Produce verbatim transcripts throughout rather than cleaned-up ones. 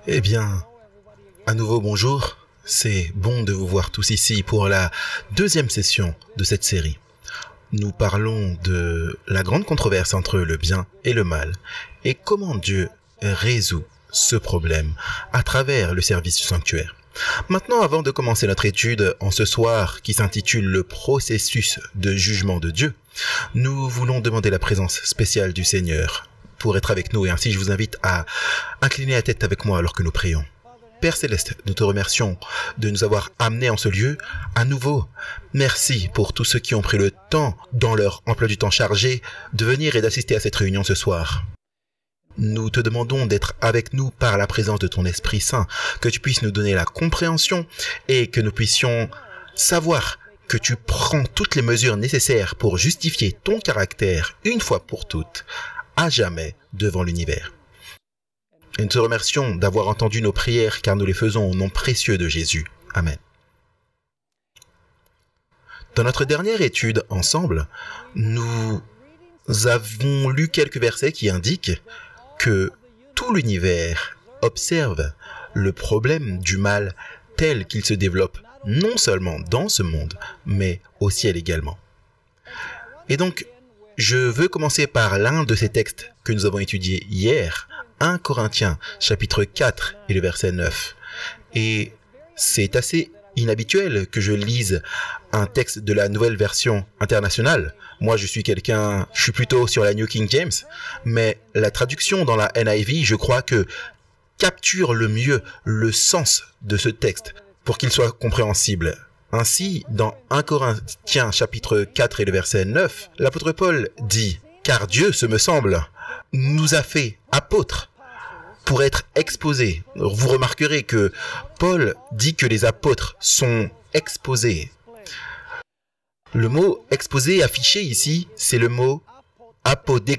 Eh bien, à nouveau bonjour, c'est bon de vous voir tous ici pour la deuxième session de cette série. Nous parlons de la grande controverse entre le bien et le mal et comment Dieu résout ce problème à travers le service du sanctuaire. Maintenant, avant de commencer notre étude en ce soir qui s'intitule « Le processus de jugement de Dieu », nous voulons demander la présence spéciale du Seigneur pour être avec nous et ainsi je vous invite à incliner la tête avec moi alors que nous prions. Père Céleste, nous te remercions de nous avoir amenés en ce lieu. À nouveau, merci pour tous ceux qui ont pris le temps, dans leur emploi du temps chargé, de venir et d'assister à cette réunion ce soir. Nous te demandons d'être avec nous par la présence de ton Esprit Saint, que tu puisses nous donner la compréhension et que nous puissions savoir que tu prends toutes les mesures nécessaires pour justifier ton caractère une fois pour toutes, à jamais devant l'univers. Et nous te remercions d'avoir entendu nos prières car nous les faisons au nom précieux de Jésus. Amen. Dans notre dernière étude ensemble, nous avons lu quelques versets qui indiquent que tout l'univers observe le problème du mal tel qu'il se développe non seulement dans ce monde, mais au ciel également. Et donc, je veux commencer par l'un de ces textes que nous avons étudiés hier, premier Corinthiens, chapitre quatre et le verset neuf. Et c'est assez inhabituel que je lise un texte de la nouvelle version internationale. Moi, je suis quelqu'un, je suis plutôt sur la New King James, mais la traduction dans la N I V, je crois que capture le mieux le sens de ce texte pour qu'il soit compréhensible. Ainsi, dans premier Corinthiens chapitre quatre et le verset neuf, l'apôtre Paul dit « Car Dieu, ce me semble, nous a fait apôtres pour être exposés. » Vous remarquerez que Paul dit que les apôtres sont exposés. Le mot « exposé » affiché ici, c'est le mot « apodegnomé »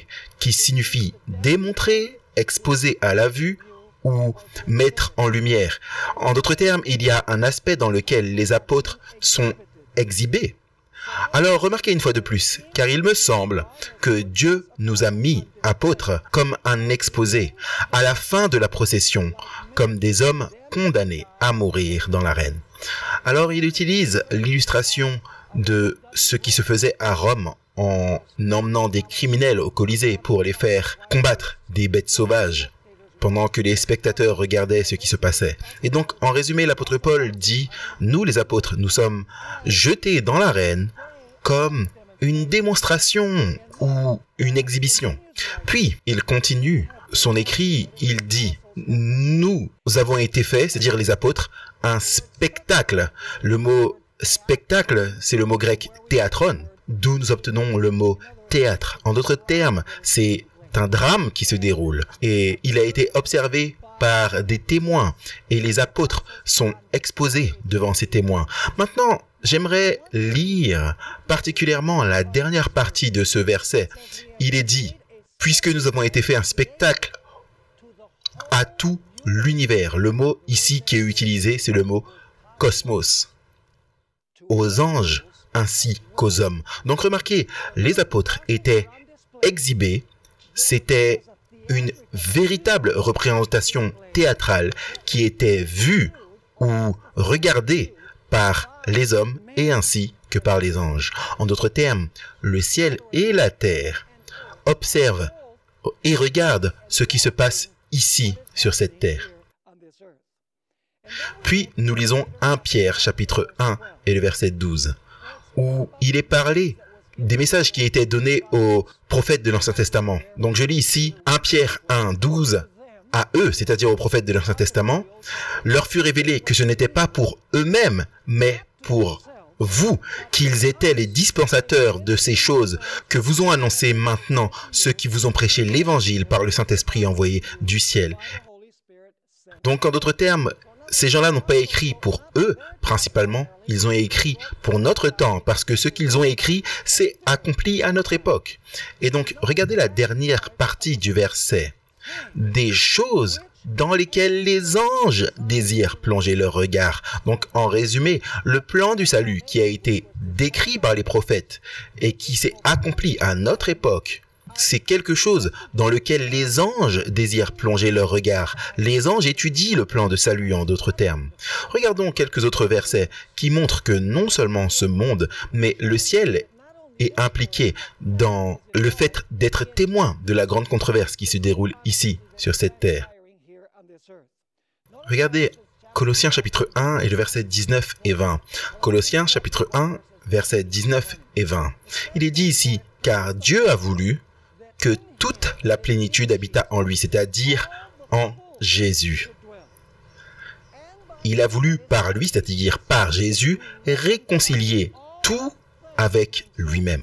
qui signifie « démontrer »,« exposer à la vue » ou mettre en lumière. En d'autres termes, il y a un aspect dans lequel les apôtres sont exhibés. Alors, remarquez une fois de plus, car il me semble que Dieu nous a mis apôtres comme un exposé à la fin de la procession, comme des hommes condamnés à mourir dans l'arène. Alors, il utilise l'illustration de ce qui se faisait à Rome en emmenant des criminels au Colisée pour les faire combattre des bêtes sauvages, pendant que les spectateurs regardaient ce qui se passait. Et donc, en résumé, l'apôtre Paul dit, nous les apôtres, nous sommes jetés dans l'arène comme une démonstration ou une exhibition. Puis, il continue son écrit, il dit, nous avons été faits, c'est-à-dire les apôtres, un spectacle. Le mot spectacle, c'est le mot grec théatron, d'où nous obtenons le mot théâtre. En d'autres termes, c'est un drame qui se déroule et il a été observé par des témoins et les apôtres sont exposés devant ces témoins. Maintenant, j'aimerais lire particulièrement la dernière partie de ce verset. Il est dit, puisque nous avons été fait un spectacle à tout l'univers. Le mot ici qui est utilisé, c'est le mot cosmos. Aux anges ainsi qu'aux hommes. Donc remarquez, les apôtres étaient exhibés. C'était une véritable représentation théâtrale qui était vue ou regardée par les hommes et ainsi que par les anges. En d'autres termes, le ciel et la terre observent et regardent ce qui se passe ici sur cette terre. Puis nous lisons premier Pierre chapitre un et le verset douze où il est parlé des messages qui étaient donnés aux prophètes de l'Ancien Testament. Donc je lis ici premier Pierre un, douze, à eux, c'est-à-dire aux prophètes de l'Ancien Testament, leur fut révélé que ce n'était pas pour eux-mêmes, mais pour vous, qu'ils étaient les dispensateurs de ces choses que vous ont annoncées maintenant ceux qui vous ont prêché l'évangile par le Saint-Esprit envoyé du ciel. Donc en d'autres termes, ces gens-là n'ont pas écrit pour eux, principalement, ils ont écrit pour notre temps, parce que ce qu'ils ont écrit, c'est accompli à notre époque. Et donc, regardez la dernière partie du verset. Des choses dans lesquelles les anges désirent plonger leur regard. Donc, en résumé, le plan du salut qui a été décrit par les prophètes et qui s'est accompli à notre époque, c'est quelque chose dans lequel les anges désirent plonger leur regard. Les anges étudient le plan de salut en d'autres termes. Regardons quelques autres versets qui montrent que non seulement ce monde, mais le ciel est impliqué dans le fait d'être témoin de la grande controverse qui se déroule ici, sur cette terre. Regardez Colossiens chapitre un et le verset dix-neuf et vingt. Colossiens chapitre un, versets dix-neuf et vingt. Il est dit ici, « Car Dieu a voulu que toute la plénitude habitât en lui, c'est-à-dire en Jésus. » Il a voulu par lui, c'est-à-dire par Jésus, réconcilier tout avec lui-même.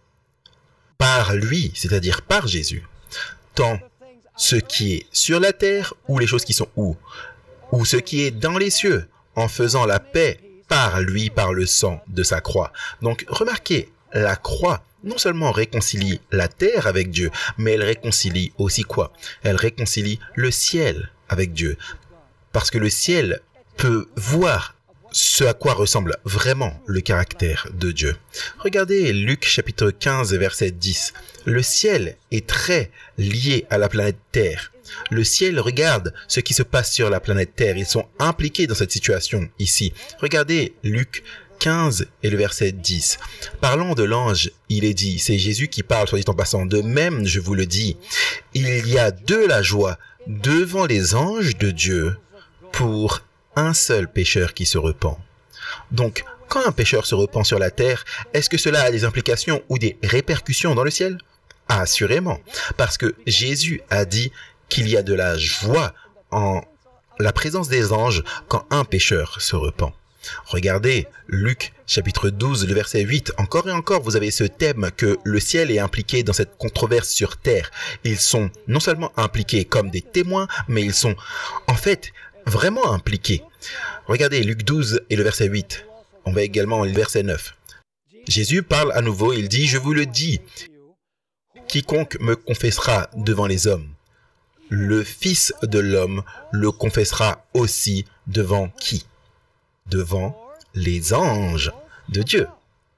Par lui, c'est-à-dire par Jésus, tant ce qui est sur la terre ou les choses qui sont où, ou ce qui est dans les cieux, en faisant la paix par lui, par le sang de sa croix. Donc, remarquez, la croix non seulement réconcilie la terre avec Dieu, mais elle réconcilie aussi quoi? Elle réconcilie le ciel avec Dieu. Parce que le ciel peut voir ce à quoi ressemble vraiment le caractère de Dieu. Regardez Luc chapitre quinze, verset dix. Le ciel est très lié à la planète Terre. Le ciel regarde ce qui se passe sur la planète Terre. Ils sont impliqués dans cette situation ici. Regardez Luc quinze et le verset dix. Parlant de l'ange, il est dit, c'est Jésus qui parle, soit dit en passant, de même, je vous le dis, il y a de la joie devant les anges de Dieu pour un seul pécheur qui se repent. Donc, quand un pécheur se repent sur la terre, est-ce que cela a des implications ou des répercussions dans le ciel? Assurément, parce que Jésus a dit qu'il y a de la joie en la présence des anges quand un pécheur se repent. Regardez Luc chapitre douze, le verset huit. Encore et encore, vous avez ce thème que le ciel est impliqué dans cette controverse sur terre. Ils sont non seulement impliqués comme des témoins, mais ils sont en fait vraiment impliqués. Regardez Luc douze et le verset huit. On va également le verset neuf. Jésus parle à nouveau, il dit, « Je vous le dis, quiconque me confessera devant les hommes, le Fils de l'homme le confessera aussi devant qui? Devant les anges de Dieu.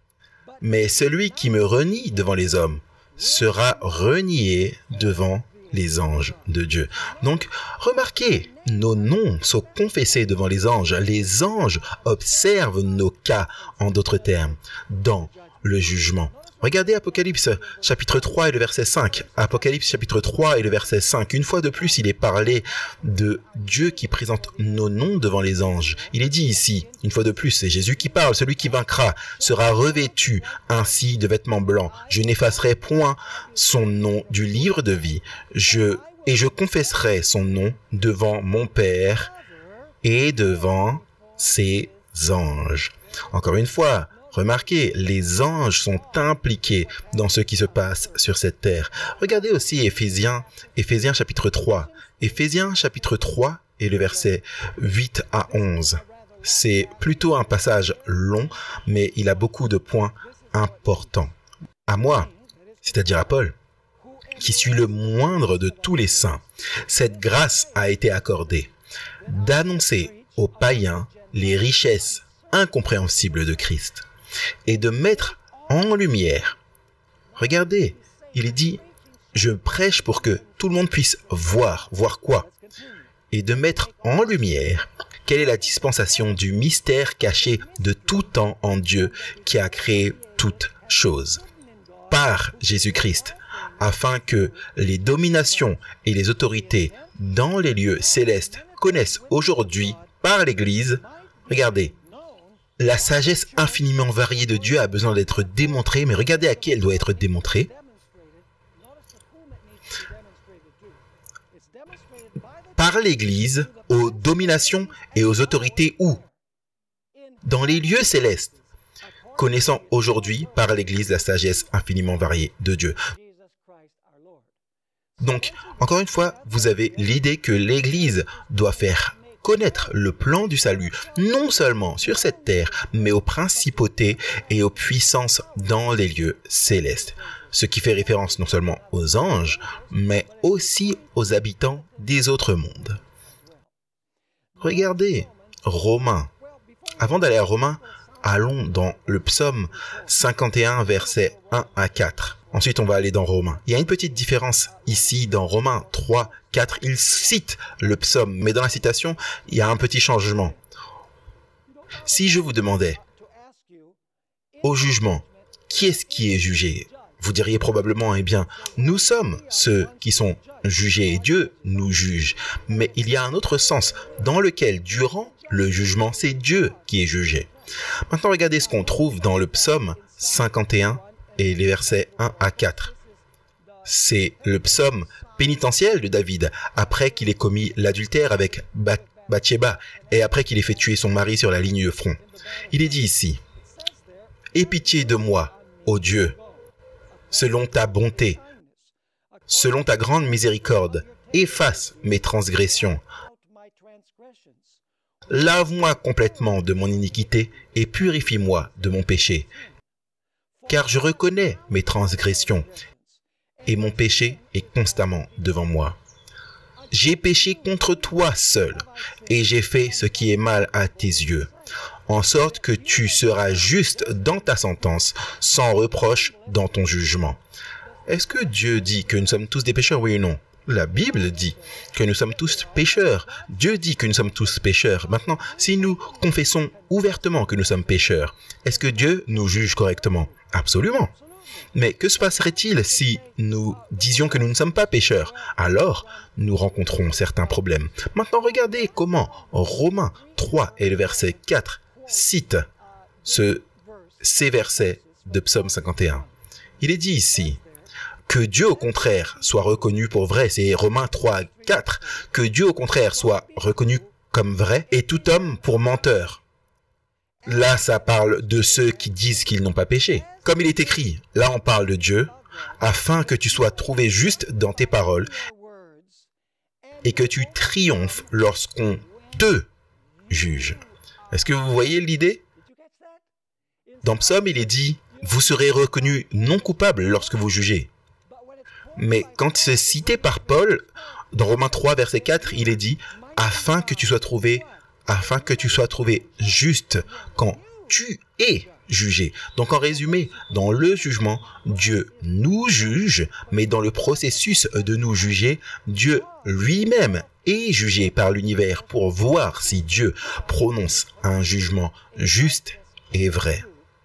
Mais celui qui me renie devant les hommes sera renié devant les anges de Dieu. » Donc, remarquez, nos noms sont confessés devant les anges. Les anges observent nos cas, en d'autres termes, dans le jugement. Regardez Apocalypse chapitre trois et le verset cinq. Apocalypse chapitre trois et le verset cinq. Une fois de plus, il est parlé de Dieu qui présente nos noms devant les anges. Il est dit ici, une fois de plus, c'est Jésus qui parle. Celui qui vaincra sera revêtu ainsi de vêtements blancs. Je n'effacerai point son nom du livre de vie. Je, et je confesserai son nom devant mon Père et devant ses anges. Encore une fois, remarquez, les anges sont impliqués dans ce qui se passe sur cette terre. Regardez aussi Éphésiens, Éphésiens chapitre trois. Éphésiens chapitre trois et le verset huit à onze. C'est plutôt un passage long, mais il a beaucoup de points importants. À moi, c'est-à-dire à Paul, qui suis le moindre de tous les saints, cette grâce a été accordée d'annoncer aux païens les richesses incompréhensibles de Christ et de mettre en lumière. Regardez, il est dit, je prêche pour que tout le monde puisse voir. Voir quoi? Et de mettre en lumière quelle est la dispensation du mystère caché de tout temps en Dieu qui a créé toutes choses par Jésus-Christ, afin que les dominations et les autorités dans les lieux célestes connaissent aujourd'hui par l'Église. Regardez, la sagesse infiniment variée de Dieu a besoin d'être démontrée, mais regardez à qui elle doit être démontrée. Par l'Église, aux dominations et aux autorités où? Dans les lieux célestes, connaissant aujourd'hui par l'Église la sagesse infiniment variée de Dieu. Donc, encore une fois, vous avez l'idée que l'Église doit faire connaître le plan du salut, non seulement sur cette terre, mais aux principautés et aux puissances dans les lieux célestes. Ce qui fait référence non seulement aux anges, mais aussi aux habitants des autres mondes. Regardez, Romains. Avant d'aller à Romains, allons dans le psaume cinquante et un, versets un à quatre. Ensuite, on va aller dans Romains. Il y a une petite différence ici dans Romains trois, quatre. Il cite le psaume, mais dans la citation, il y a un petit changement. Si je vous demandais, au jugement, qui est-ce qui est jugé? Vous diriez probablement, eh bien, nous sommes ceux qui sont jugés et Dieu nous juge. Mais il y a un autre sens dans lequel, durant le jugement, c'est Dieu qui est jugé. Maintenant, regardez ce qu'on trouve dans le psaume cinquante et un et les versets un à quatre. C'est le psaume pénitentiel de David, après qu'il ait commis l'adultère avec Bathsheba et après qu'il ait fait tuer son mari sur la ligne de front. Il est dit ici, « Aie pitié de moi, ô Dieu, selon ta bonté, selon ta grande miséricorde, efface mes transgressions. Lave-moi complètement de mon iniquité et purifie-moi de mon péché. Car je reconnais mes transgressions et mon péché est constamment devant moi. J'ai péché contre toi seul et j'ai fait ce qui est mal à tes yeux, en sorte que tu seras juste dans ta sentence, sans reproche dans ton jugement. » Est-ce que Dieu dit que nous sommes tous des pécheurs, oui ou non? La Bible dit que nous sommes tous pécheurs. Dieu dit que nous sommes tous pécheurs. Maintenant, si nous confessons ouvertement que nous sommes pécheurs, est-ce que Dieu nous juge correctement? Absolument. Mais que se passerait-il si nous disions que nous ne sommes pas pécheurs? Alors, nous rencontrons certains problèmes. Maintenant, regardez comment Romains trois et le verset quatre citent ce, ces versets de Psaume cinquante et un. Il est dit ici que Dieu au contraire soit reconnu pour vrai, c'est Romains trois, quatre, que Dieu au contraire soit reconnu comme vrai et tout homme pour menteur. Là, ça parle de ceux qui disent qu'ils n'ont pas péché. Comme il est écrit, là on parle de Dieu, afin que tu sois trouvé juste dans tes paroles et que tu triomphes lorsqu'on te juge. Est-ce que vous voyez l'idée? Dans Psaume, il est dit, vous serez reconnus non coupables lorsque vous jugez. Mais quand c'est cité par Paul, dans Romains trois, verset quatre, il est dit, afin que tu sois trouvé, afin que tu sois trouvé juste quand tu es jugé. Donc en résumé, dans le jugement, Dieu nous juge, mais dans le processus de nous juger, Dieu lui-même est jugé par l'univers pour voir si Dieu prononce un jugement juste et vrai.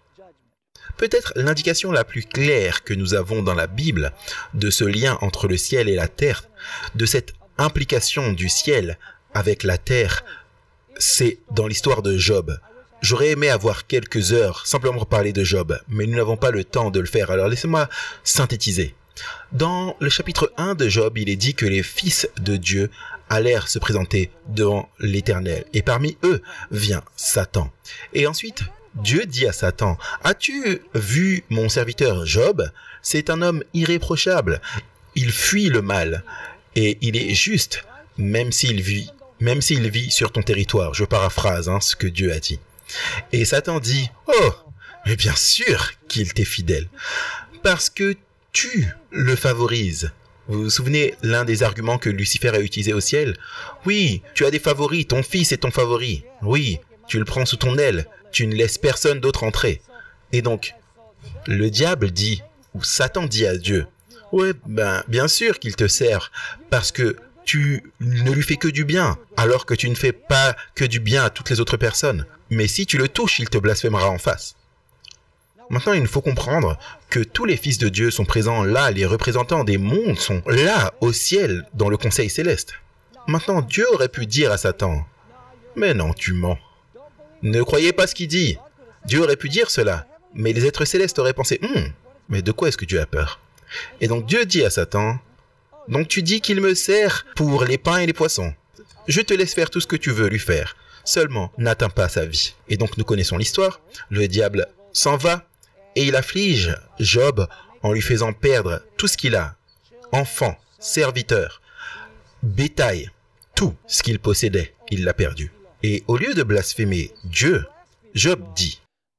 Peut-être l'indication la plus claire que nous avons dans la Bible de ce lien entre le ciel et la terre, de cette implication du ciel avec la terre, c'est dans l'histoire de Job. J'aurais aimé avoir quelques heures simplement pour parler de Job, mais nous n'avons pas le temps de le faire, alors laissez-moi synthétiser. Dans le chapitre un de Job, il est dit que les fils de Dieu allèrent se présenter devant l'Éternel, et parmi eux vient Satan. Et ensuite, Dieu dit à Satan, « As-tu vu mon serviteur Job? C'est un homme irréprochable. Il fuit le mal et il est juste, même s'il vit, même s'il vit sur ton territoire. » Je paraphrase hein, ce que Dieu a dit. Et Satan dit, « Oh, mais bien sûr qu'il t'est fidèle, parce que tu le favorises. » Vous vous souvenez l'un des arguments que Lucifer a utilisé au ciel? « Oui, tu as des favoris, ton fils est ton favori. Oui, tu le prends sous ton aile. Tu ne laisses personne d'autre entrer. » Et donc, le diable dit, ou Satan dit à Dieu, « Ouais, ben, bien sûr qu'il te sert, parce que tu ne lui fais que du bien, alors que tu ne fais pas que du bien à toutes les autres personnes. Mais si tu le touches, il te blasphémera en face. » Maintenant, il faut comprendre que tous les fils de Dieu sont présents là, les représentants des mondes sont là, au ciel, dans le conseil céleste. Maintenant, Dieu aurait pu dire à Satan, « Mais non, tu mens. Ne croyez pas ce qu'il dit. » Dieu aurait pu dire cela, mais les êtres célestes auraient pensé, hum, mais de quoi est-ce que Dieu a peur? Et donc Dieu dit à Satan, donc tu dis qu'il me sert pour les pains et les poissons. Je te laisse faire tout ce que tu veux lui faire. Seulement, n'atteins pas sa vie. Et donc nous connaissons l'histoire. Le diable s'en va et il afflige Job en lui faisant perdre tout ce qu'il a. Enfants, serviteurs, bétail, tout ce qu'il possédait, il l'a perdu. Et au lieu de blasphémer Dieu, Job dit,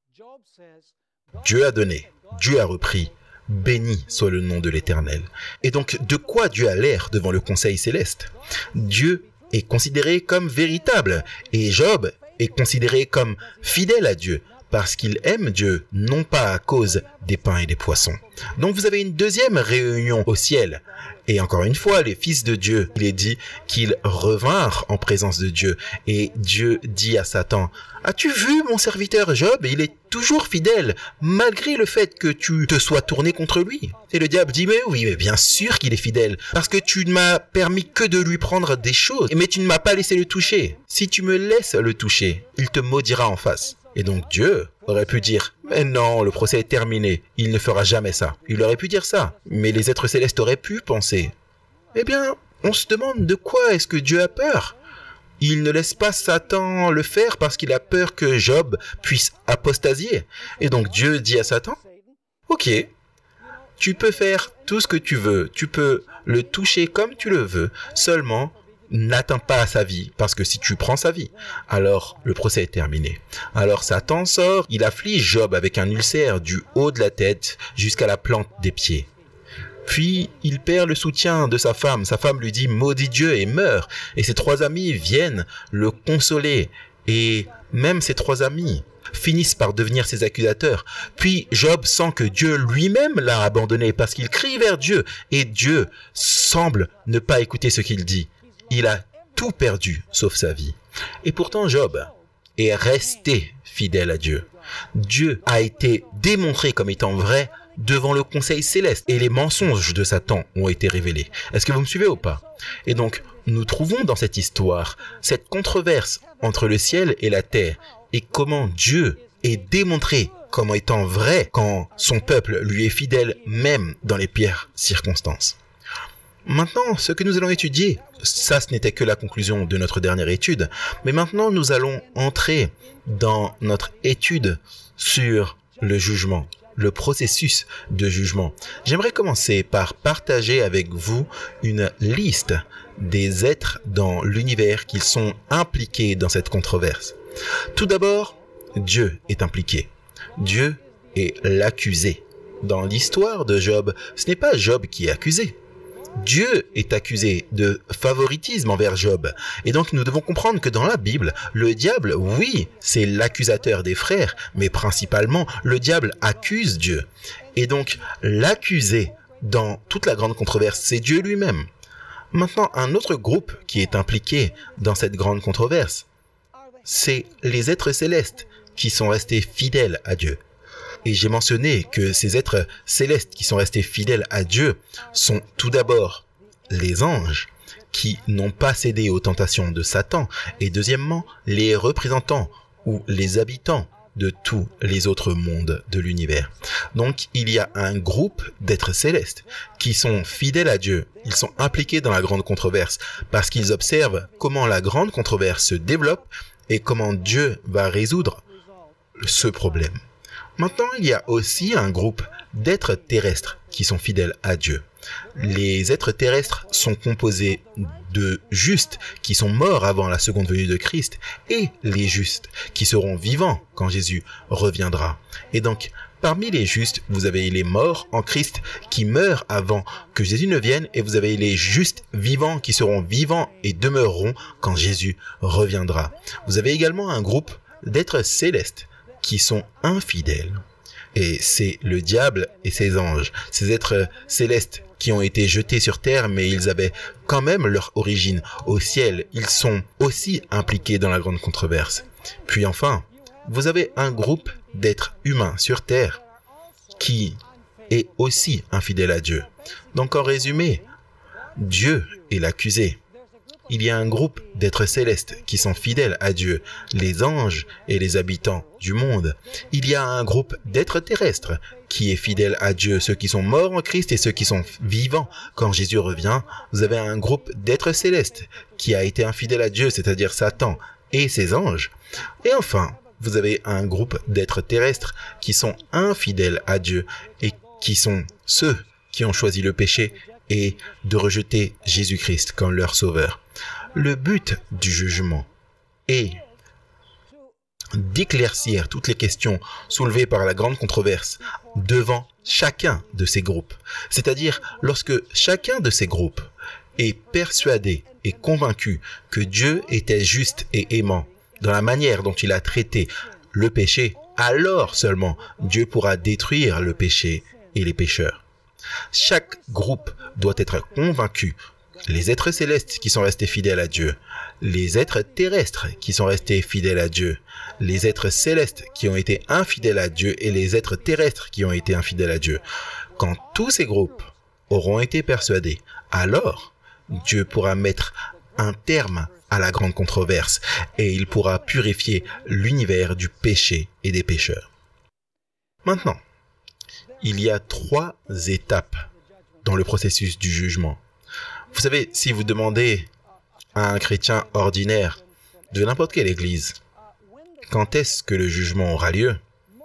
Dieu a donné, Dieu a repris, béni soit le nom de l'Éternel. Et donc, de quoi Dieu a l'air devant le conseil céleste? Dieu est considéré comme véritable et Job est considéré comme fidèle à Dieu. parce qu'il aime Dieu, non pas à cause des pains et des poissons. Donc vous avez une deuxième réunion au ciel. Et encore une fois, les fils de Dieu, il est dit qu'ils revinrent en présence de Dieu. Et Dieu dit à Satan, « As-tu vu mon serviteur Job? Il est toujours fidèle, malgré le fait que tu te sois tourné contre lui. » Et le diable dit, « Mais oui, mais bien sûr qu'il est fidèle, parce que tu ne m'as permis que de lui prendre des choses, mais tu ne m'as pas laissé le toucher. Si tu me laisses le toucher, il te maudira en face. » Et donc Dieu aurait pu dire, mais non, le procès est terminé, il ne fera jamais ça. Il aurait pu dire ça, mais les êtres célestes auraient pu penser. Eh bien, on se demande de quoi est-ce que Dieu a peur? Il ne laisse pas Satan le faire parce qu'il a peur que Job puisse apostasier. Et donc Dieu dit à Satan, ok, tu peux faire tout ce que tu veux, tu peux le toucher comme tu le veux, seulement n'atteins pas à sa vie, parce que si tu prends sa vie, alors le procès est terminé. Alors Satan sort, il afflige Job avec un ulcère du haut de la tête jusqu'à la plante des pieds. Puis il perd le soutien de sa femme, sa femme lui dit « Maudit Dieu » et meurt. Et ses trois amis viennent le consoler, et même ses trois amis finissent par devenir ses accusateurs. Puis Job sent que Dieu lui-même l'a abandonné parce qu'il crie vers Dieu, et Dieu semble ne pas écouter ce qu'il dit. Il a tout perdu, sauf sa vie. Et pourtant, Job est resté fidèle à Dieu. Dieu a été démontré comme étant vrai devant le conseil céleste et les mensonges de Satan ont été révélés. Est-ce que vous me suivez ou pas? Et donc, nous trouvons dans cette histoire cette controverse entre le ciel et la terre et comment Dieu est démontré comme étant vrai quand son peuple lui est fidèle même dans les pires circonstances. Maintenant, ce que nous allons étudier, ça ce n'était que la conclusion de notre dernière étude, mais maintenant nous allons entrer dans notre étude sur le jugement, le processus de jugement. J'aimerais commencer par partager avec vous une liste des êtres dans l'univers qui sont impliqués dans cette controverse. Tout d'abord, Dieu est impliqué. Dieu est l'accusé. Dans l'histoire de Job, ce n'est pas Job qui est accusé. Dieu est accusé de favoritisme envers Job. Et donc nous devons comprendre que dans la Bible, le diable, oui, c'est l'accusateur des frères, mais principalement, le diable accuse Dieu. Et donc l'accusé dans toute la grande controverse, c'est Dieu lui-même. Maintenant, un autre groupe qui est impliqué dans cette grande controverse, c'est les êtres célestes qui sont restés fidèles à Dieu. Et j'ai mentionné que ces êtres célestes qui sont restés fidèles à Dieu sont tout d'abord les anges qui n'ont pas cédé aux tentations de Satan et deuxièmement les représentants ou les habitants de tous les autres mondes de l'univers. Donc il y a un groupe d'êtres célestes qui sont fidèles à Dieu. Ils sont impliqués dans la grande controverse parce qu'ils observent comment la grande controverse se développe et comment Dieu va résoudre ce problème. Maintenant, il y a aussi un groupe d'êtres terrestres qui sont fidèles à Dieu. Les êtres terrestres sont composés de justes qui sont morts avant la seconde venue de Christ et les justes qui seront vivants quand Jésus reviendra. Et donc, parmi les justes, vous avez les morts en Christ qui meurent avant que Jésus ne vienne et vous avez les justes vivants qui seront vivants et demeureront quand Jésus reviendra. Vous avez également un groupe d'êtres célestes qui sont infidèles. Et c'est le diable et ses anges, ces êtres célestes qui ont été jetés sur terre, mais ils avaient quand même leur origine au ciel. Ils sont aussi impliqués dans la grande controverse. Puis enfin, vous avez un groupe d'êtres humains sur terre qui est aussi infidèle à Dieu. Donc en résumé, Dieu est l'accusé. Il y a un groupe d'êtres célestes qui sont fidèles à Dieu, les anges et les habitants du monde. Il y a un groupe d'êtres terrestres qui est fidèle à Dieu, ceux qui sont morts en Christ et ceux qui sont vivants quand Jésus revient. Vous avez un groupe d'êtres célestes qui a été infidèle à Dieu, c'est-à-dire Satan et ses anges. Et enfin, vous avez un groupe d'êtres terrestres qui sont infidèles à Dieu et qui sont ceux qui ont choisi le péché et de rejeter Jésus-Christ comme leur sauveur. Le but du jugement est d'éclaircir toutes les questions soulevées par la grande controverse devant chacun de ces groupes. C'est-à-dire lorsque chacun de ces groupes est persuadé et convaincu que Dieu était juste et aimant dans la manière dont il a traité le péché alors seulement Dieu pourra détruire le péché et les pécheurs. Chaque groupe doit être convaincu. Les êtres célestes qui sont restés fidèles à Dieu, les êtres terrestres qui sont restés fidèles à Dieu, les êtres célestes qui ont été infidèles à Dieu et les êtres terrestres qui ont été infidèles à Dieu. Quand tous ces groupes auront été persuadés, alors Dieu pourra mettre un terme à la grande controverse et il pourra purifier l'univers du péché et des pécheurs. Maintenant, il y a trois étapes dans le processus du jugement. Vous savez, si vous demandez à un chrétien ordinaire de n'importe quelle église, quand est-ce que le jugement aura lieu?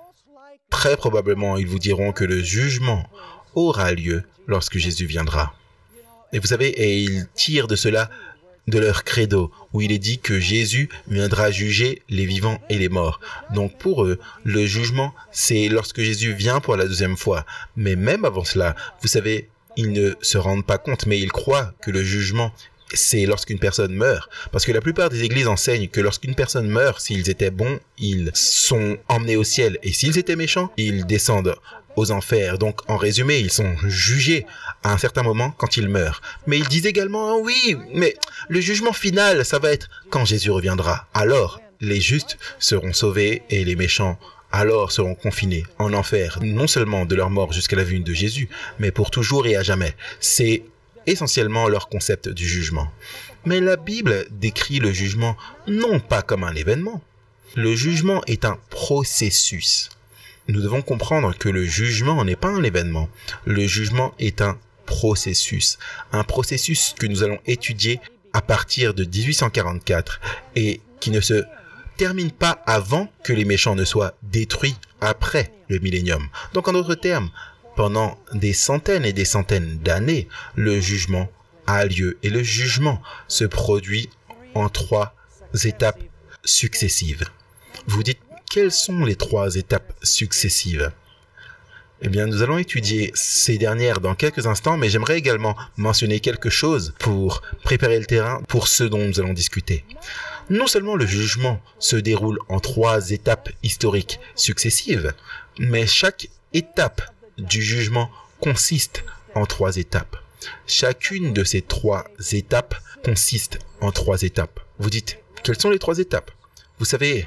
Très probablement, ils vous diront que le jugement aura lieu lorsque Jésus viendra. Et vous savez, et ils tirent de cela de leur credo, où il est dit que Jésus viendra juger les vivants et les morts. Donc pour eux, le jugement, c'est lorsque Jésus vient pour la deuxième fois. Mais même avant cela, vous savez, ils ne se rendent pas compte, mais ils croient que le jugement, c'est lorsqu'une personne meurt. Parce que la plupart des églises enseignent que lorsqu'une personne meurt, s'ils étaient bons, ils sont emmenés au ciel. Et s'ils étaient méchants, ils descendent aux enfers. Donc, en résumé, ils sont jugés à un certain moment quand ils meurent. Mais ils disent également, ah oui, mais le jugement final, ça va être quand Jésus reviendra. Alors, les justes seront sauvés et les méchants alors seront confinés en enfer, non seulement de leur mort jusqu'à la venue de Jésus, mais pour toujours et à jamais. C'est essentiellement leur concept du jugement. Mais la Bible décrit le jugement non pas comme un événement. Le jugement est un processus. Nous devons comprendre que le jugement n'est pas un événement. Le jugement est un processus. Un processus que nous allons étudier à partir de dix-huit cent quarante-quatre et qui ne se termine pas avant que les méchants ne soient détruits après le millénium. Donc en d'autres termes, pendant des centaines et des centaines d'années, le jugement a lieu et le jugement se produit en trois étapes successives. Vous dites, quelles sont les trois étapes successives? Eh bien, nous allons étudier ces dernières dans quelques instants, mais j'aimerais également mentionner quelque chose pour préparer le terrain pour ce dont nous allons discuter. Non seulement le jugement se déroule en trois étapes historiques successives, mais chaque étape du jugement consiste en trois étapes. Chacune de ces trois étapes consiste en trois étapes. Vous dites, quelles sont les trois étapes? Vous savez,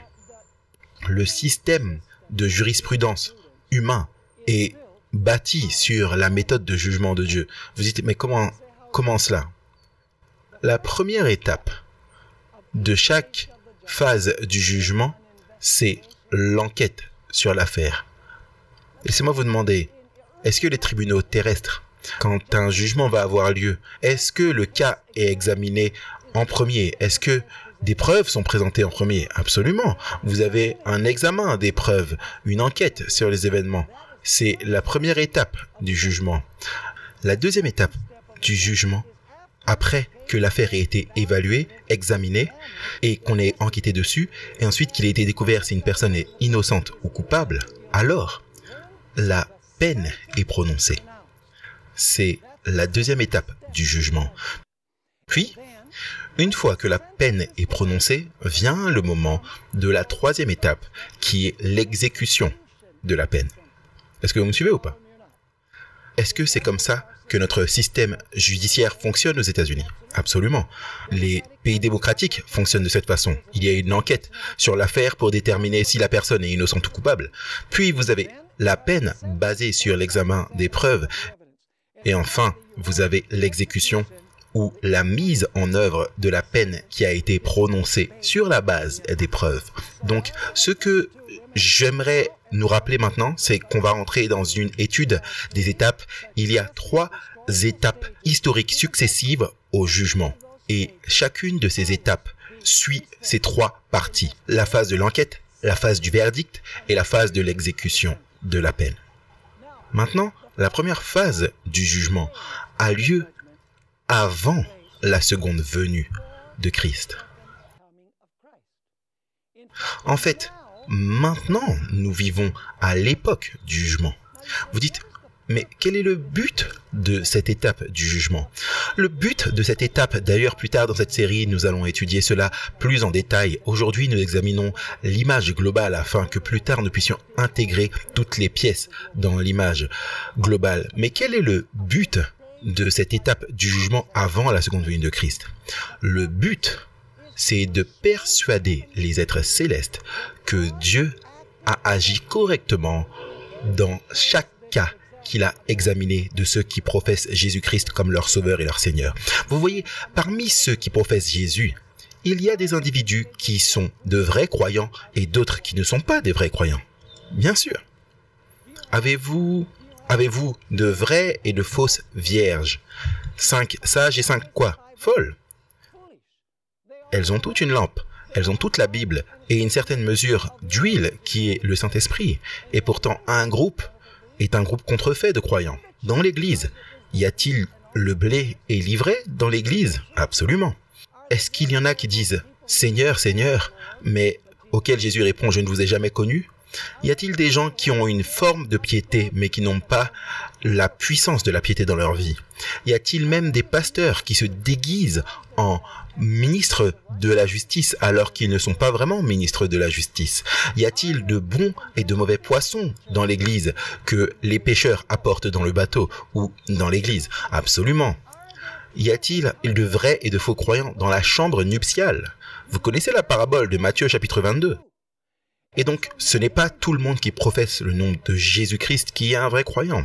le système de jurisprudence humain est bâti sur la méthode de jugement de Dieu. Vous dites, mais comment, comment cela? La première étape de chaque phase du jugement, c'est l'enquête sur l'affaire. Laissez-moi vous demander, est-ce que les tribunaux terrestres, quand un jugement va avoir lieu, est-ce que le cas est examiné en premier? Est-ce que des preuves sont présentées en premier? Absolument. Vous avez un examen des preuves, une enquête sur les événements. C'est la première étape du jugement. La deuxième étape du jugement, après que l'affaire ait été évaluée, examinée, et qu'on ait enquêté dessus, et ensuite qu'il ait été découvert si une personne est innocente ou coupable, alors la peine est prononcée. C'est la deuxième étape du jugement. Puis, une fois que la peine est prononcée, vient le moment de la troisième étape, qui est l'exécution de la peine. Est-ce que vous me suivez ou pas? Est-ce que c'est comme ça que notre système judiciaire fonctionne aux États-Unis? Absolument. Les pays démocratiques fonctionnent de cette façon. Il y a une enquête sur l'affaire pour déterminer si la personne est innocente ou coupable. Puis vous avez la peine basée sur l'examen des preuves. Et enfin, vous avez l'exécution ou la mise en œuvre de la peine qui a été prononcée sur la base des preuves. Donc, ce que j'aimerais nous rappeler maintenant, c'est qu'on va rentrer dans une étude des étapes. Il y a trois étapes historiques successives au jugement. Et chacune de ces étapes suit ces trois parties. La phase de l'enquête, la phase du verdict et la phase de l'exécution de la peine. Maintenant, la première phase du jugement a lieu avant la seconde venue de Christ. En fait, maintenant, nous vivons à l'époque du jugement. Vous dites, Mais quel est le but de cette étape du jugement? Le but de cette étape, d'ailleurs plus tard dans cette série, nous allons étudier cela plus en détail. Aujourd'hui, nous examinons l'image globale afin que plus tard nous puissions intégrer toutes les pièces dans l'image globale. Mais quel est le but de cette étape du jugement avant la seconde venue de Christ? Le but, c'est de persuader les êtres célestes que Dieu a agi correctement dans chaque cas qu'il a examiné de ceux qui professent Jésus-Christ comme leur sauveur et leur Seigneur. Vous voyez, parmi ceux qui professent Jésus, il y a des individus qui sont de vrais croyants et d'autres qui ne sont pas des vrais croyants. Bien sûr. Avez-vous, avez-vous de vraies et de fausses vierges? Cinq sages et cinq quoi? Folles. Elles ont toutes une lampe. Elles ont toute la Bible et une certaine mesure d'huile qui est le Saint-Esprit. Et pourtant, un groupe est un groupe contrefait de croyants. Dans l'Église, y a-t-il le blé et l'ivraie dans l'Église? Absolument. Est-ce qu'il y en a qui disent « Seigneur, Seigneur », mais auquel Jésus répond « Je ne vous ai jamais connu » ? Y a-t-il des gens qui ont une forme de piété, mais qui n'ont pas la puissance de la piété dans leur vie? Y a-t-il même des pasteurs qui se déguisent en ministres de la justice alors qu'ils ne sont pas vraiment ministres de la justice? Y a-t-il de bons et de mauvais poissons dans l'église que les pêcheurs apportent dans le bateau ou dans l'église? Absolument. Y a-t-il de vrais et de faux croyants dans la chambre nuptiale? Vous connaissez la parabole de Matthieu chapitre vingt-deux. Et donc, ce n'est pas tout le monde qui professe le nom de Jésus-Christ qui est un vrai croyant.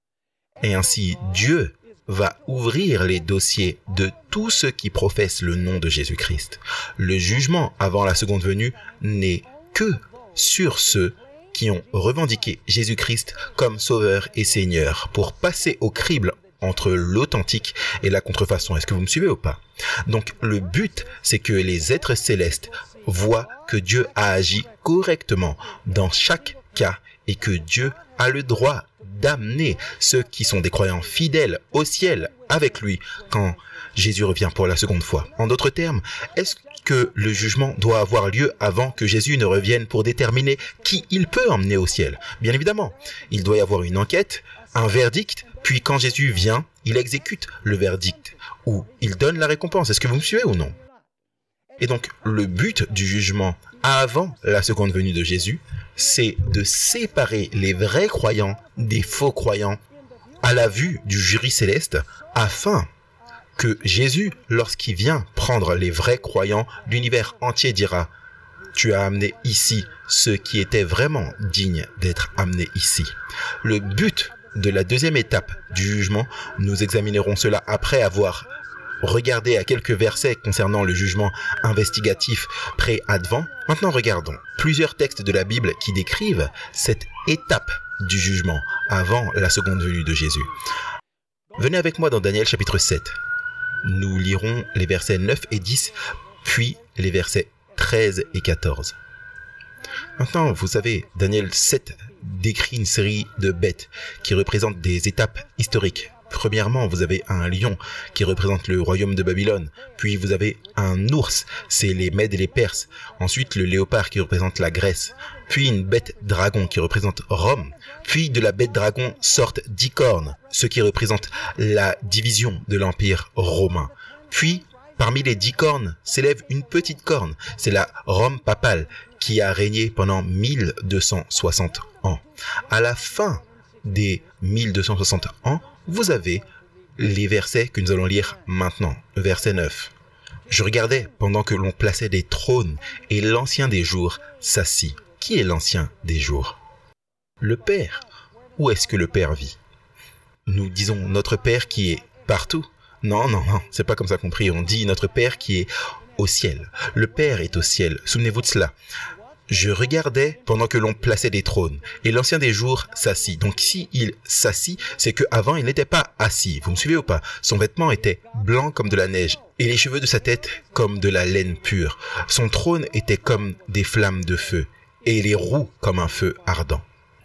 Et ainsi, Dieu va ouvrir les dossiers de tous ceux qui professent le nom de Jésus-Christ. Le jugement avant la seconde venue n'est que sur ceux qui ont revendiqué Jésus-Christ comme Sauveur et Seigneur pour passer au crible entre l'authentique et la contrefaçon. Est-ce que vous me suivez ou pas? Donc, le but, c'est que les êtres célestes voient que Dieu a agi correctement dans chaque cas et que Dieu a le droit d'amener ceux qui sont des croyants fidèles au ciel avec lui quand Jésus revient pour la seconde fois. En d'autres termes, est-ce que le jugement doit avoir lieu avant que Jésus ne revienne pour déterminer qui il peut emmener au ciel? Bien évidemment, il doit y avoir une enquête, un verdict, puis quand Jésus vient, il exécute le verdict ou il donne la récompense. Est-ce que vous me suivez ou non? Et donc, le but du jugement avant la seconde venue de Jésus, c'est de séparer les vrais croyants des faux croyants à la vue du jury céleste, afin que Jésus, lorsqu'il vient prendre les vrais croyants, l'univers entier dira « Tu as amené ici ceux qui étaient vraiment dignes d'être amenés ici ». Le but de la deuxième étape du jugement, nous examinerons cela après avoir regardez à quelques versets concernant le jugement investigatif pré-advent. Maintenant, regardons plusieurs textes de la Bible qui décrivent cette étape du jugement avant la seconde venue de Jésus. Venez avec moi dans Daniel chapitre sept. Nous lirons les versets neuf et dix, puis les versets treize et quatorze. Maintenant, vous savez, Daniel sept décrit une série de bêtes qui représentent des étapes historiques. Premièrement, vous avez un lion qui représente le royaume de Babylone. Puis vous avez un ours, c'est les Mèdes et les Perses. Ensuite, le léopard qui représente la Grèce. Puis une bête dragon qui représente Rome. Puis de la bête dragon sortent dix cornes, ce qui représente la division de l'Empire romain. Puis, parmi les dix cornes, s'élève une petite corne. C'est la Rome papale qui a régné pendant mille deux cent soixante ans. À la fin des mille deux cent soixante ans, vous avez les versets que nous allons lire maintenant. Verset neuf. Je regardais pendant que l'on plaçait des trônes et l'ancien des jours s'assit. Qui est l'ancien des jours? Le Père. Où est-ce que le Père vit? Nous disons notre Père qui est partout. Non, non, non, c'est pas comme ça compris. On dit notre Père qui est au ciel. Le Père est au ciel. Souvenez-vous de cela. Je regardais pendant que l'on plaçait des trônes, et l'ancien des jours s'assit. Donc si il s'assit, c'est qu'avant il n'était pas assis. Vous me suivez ou pas? Son vêtement était blanc comme de la neige, et les cheveux de sa tête comme de la laine pure. Son trône était comme des flammes de feu, et les roues comme un feu ardent.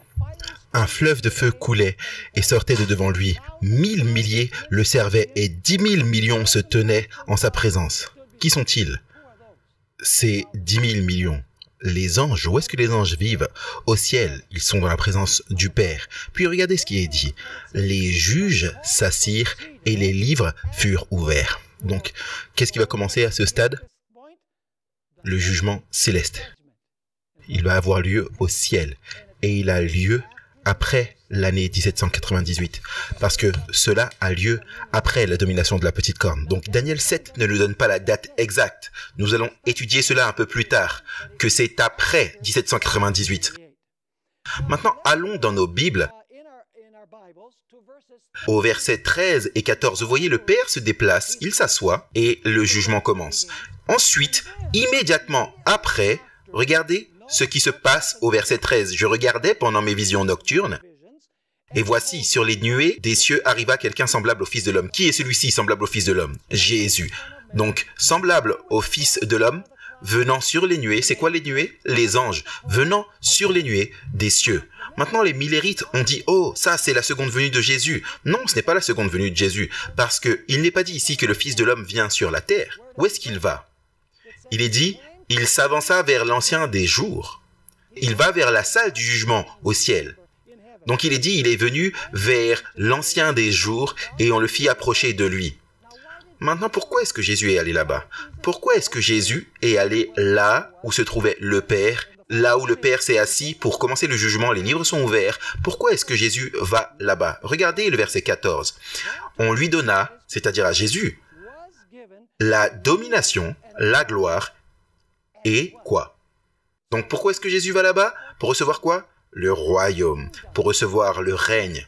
Un fleuve de feu coulait et sortait de devant lui. Mille milliers le servaient, et dix mille millions se tenaient en sa présence. Qui sont-ils? Ces dix mille millions. les anges, où est-ce que les anges vivent? Au ciel, ils sont dans la présence du Père. Puis regardez ce qui est dit. Les juges s'assirent et les livres furent ouverts. Donc, qu'est-ce qui va commencer à ce stade? Le jugement céleste. Il va avoir lieu au ciel et il a lieu après l'année dix-sept cent quatre-vingt-dix-huit, parce que cela a lieu après la domination de la petite corne. Donc Daniel sept ne nous donne pas la date exacte. Nous allons étudier cela un peu plus tard, que c'est après dix-sept cent quatre-vingt-dix-huit. Maintenant, allons dans nos Bibles. Au verset treize et quatorze, vous voyez, le Père se déplace, il s'assoit et le jugement commence. Ensuite, immédiatement après, regardez ce qui se passe au verset treize. Je regardais pendant mes visions nocturnes, et voici, sur les nuées des cieux arriva quelqu'un semblable au Fils de l'homme. Qui est celui-ci semblable au Fils de l'homme? Jésus. Donc, semblable au Fils de l'homme, venant sur les nuées. C'est quoi les nuées? Les anges, venant sur les nuées des cieux. Maintenant, les millérites ont dit, oh, ça, c'est la seconde venue de Jésus. Non, ce n'est pas la seconde venue de Jésus, parce qu'il n'est pas dit ici que le Fils de l'homme vient sur la terre. Où est-ce qu'il va? Il est dit, il s'avança vers l'ancien des jours. Il va vers la salle du jugement au ciel. Donc il est dit, il est venu vers l'ancien des jours et on le fit approcher de lui. Maintenant, pourquoi est-ce que Jésus est allé là-bas? Pourquoi est-ce que Jésus est allé là où se trouvait le Père, là où le Père s'est assis pour commencer le jugement, les livres sont ouverts? Pourquoi est-ce que Jésus va là-bas? Regardez le verset quatorze. On lui donna, c'est-à-dire à Jésus, la domination, la gloire et quoi? Donc pourquoi est-ce que Jésus va là-bas? Pour recevoir quoi? Le royaume, pour recevoir le règne.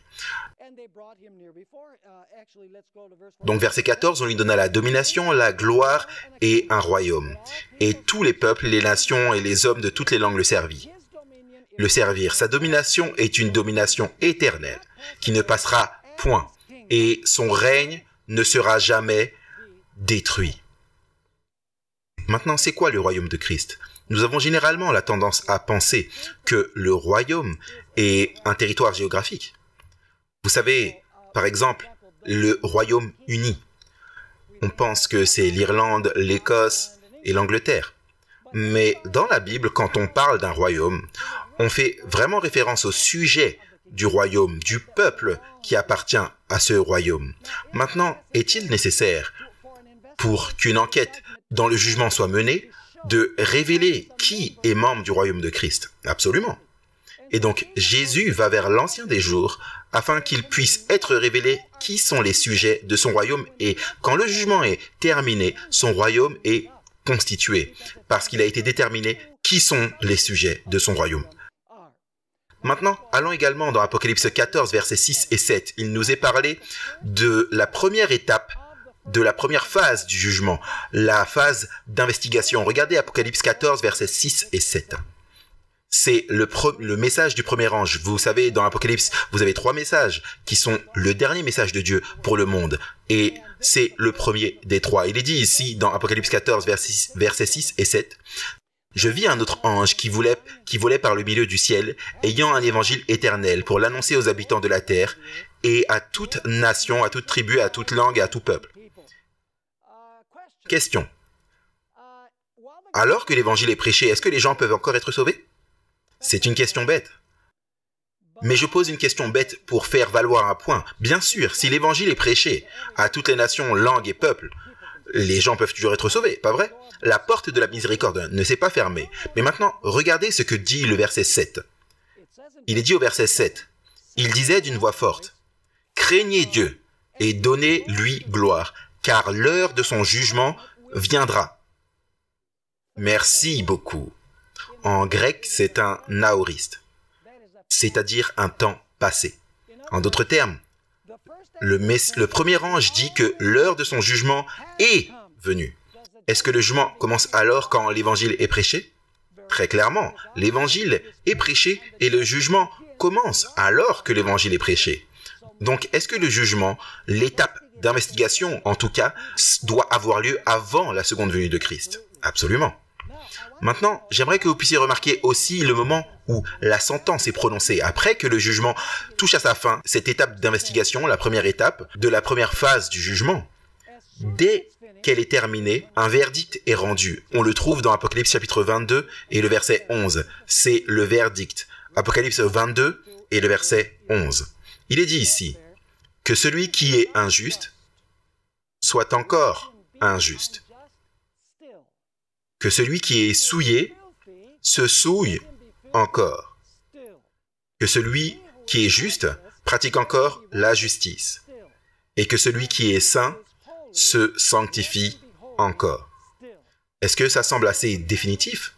Donc verset quatorze, on lui donna la domination, la gloire et un royaume. Et tous les peuples, les nations et les hommes de toutes les langues le servirent. Le servir. Sa domination est une domination éternelle, qui ne passera point. Et son règne ne sera jamais détruit. Maintenant, c'est quoi le royaume de Christ? Nous avons généralement la tendance à penser que le royaume est un territoire géographique. Vous savez, par exemple, le Royaume-Uni. On pense que c'est l'Irlande, l'Écosse et l'Angleterre. Mais dans la Bible, quand on parle d'un royaume, on fait vraiment référence au sujet du royaume, du peuple qui appartient à ce royaume. Maintenant, est-il nécessaire, pour qu'une enquête dans le jugement soit menée, de révéler qui est membre du royaume de Christ? Absolument. Et donc, Jésus va vers l'ancien des jours afin qu'il puisse être révélé qui sont les sujets de son royaume. Et quand le jugement est terminé, son royaume est constitué parce qu'il a été déterminé qui sont les sujets de son royaume. Maintenant, allons également dans Apocalypse quatorze, versets six et sept. Il nous est parlé de la première étape, de la première phase du jugement, la phase d'investigation. Regardez Apocalypse quatorze, versets six et sept. C'est le, le message du premier ange. Vous savez, dans l'Apocalypse, vous avez trois messages qui sont le dernier message de Dieu pour le monde. Et c'est le premier des trois. Il est dit ici, dans Apocalypse quatorze, versets six et sept, « Je vis un autre ange qui volait, qui volait par le milieu du ciel, ayant un évangile éternel pour l'annoncer aux habitants de la terre et à toute nation, à toute tribu, à toute langue et à tout peuple. » Question. Alors que l'évangile est prêché, est-ce que les gens peuvent encore être sauvés? C'est une question bête. Mais je pose une question bête pour faire valoir un point. Bien sûr, si l'évangile est prêché à toutes les nations, langues et peuples, les gens peuvent toujours être sauvés, pas vrai? La porte de la miséricorde ne s'est pas fermée. Mais maintenant, regardez ce que dit le verset sept. Il est dit au verset sept, il disait d'une voix forte, « Craignez Dieu et donnez-lui gloire, car l'heure de son jugement viendra. » Merci beaucoup. En grec, c'est un aoriste, c'est-à-dire un temps passé. En d'autres termes, le, le premier ange dit que l'heure de son jugement est venue. Est-ce que le jugement commence alors quand l'évangile est prêché? Très clairement, l'évangile est prêché et le jugement commence alors que l'évangile est prêché. Donc, est-ce que le jugement, l'étape d'investigation en tout cas, doit avoir lieu avant la seconde venue de Christ? Absolument. Maintenant, j'aimerais que vous puissiez remarquer aussi le moment où la sentence est prononcée. Après que le jugement touche à sa fin, cette étape d'investigation, la première étape de la première phase du jugement, dès qu'elle est terminée, un verdict est rendu. On le trouve dans Apocalypse chapitre vingt-deux et le verset onze. C'est le verdict. Apocalypse vingt-deux et le verset onze. Il est dit ici que celui qui est injuste soit encore injuste. Que celui qui est souillé se souille encore. Que celui qui est juste pratique encore la justice. Et que celui qui est saint se sanctifie encore. Est-ce que ça semble assez définitif?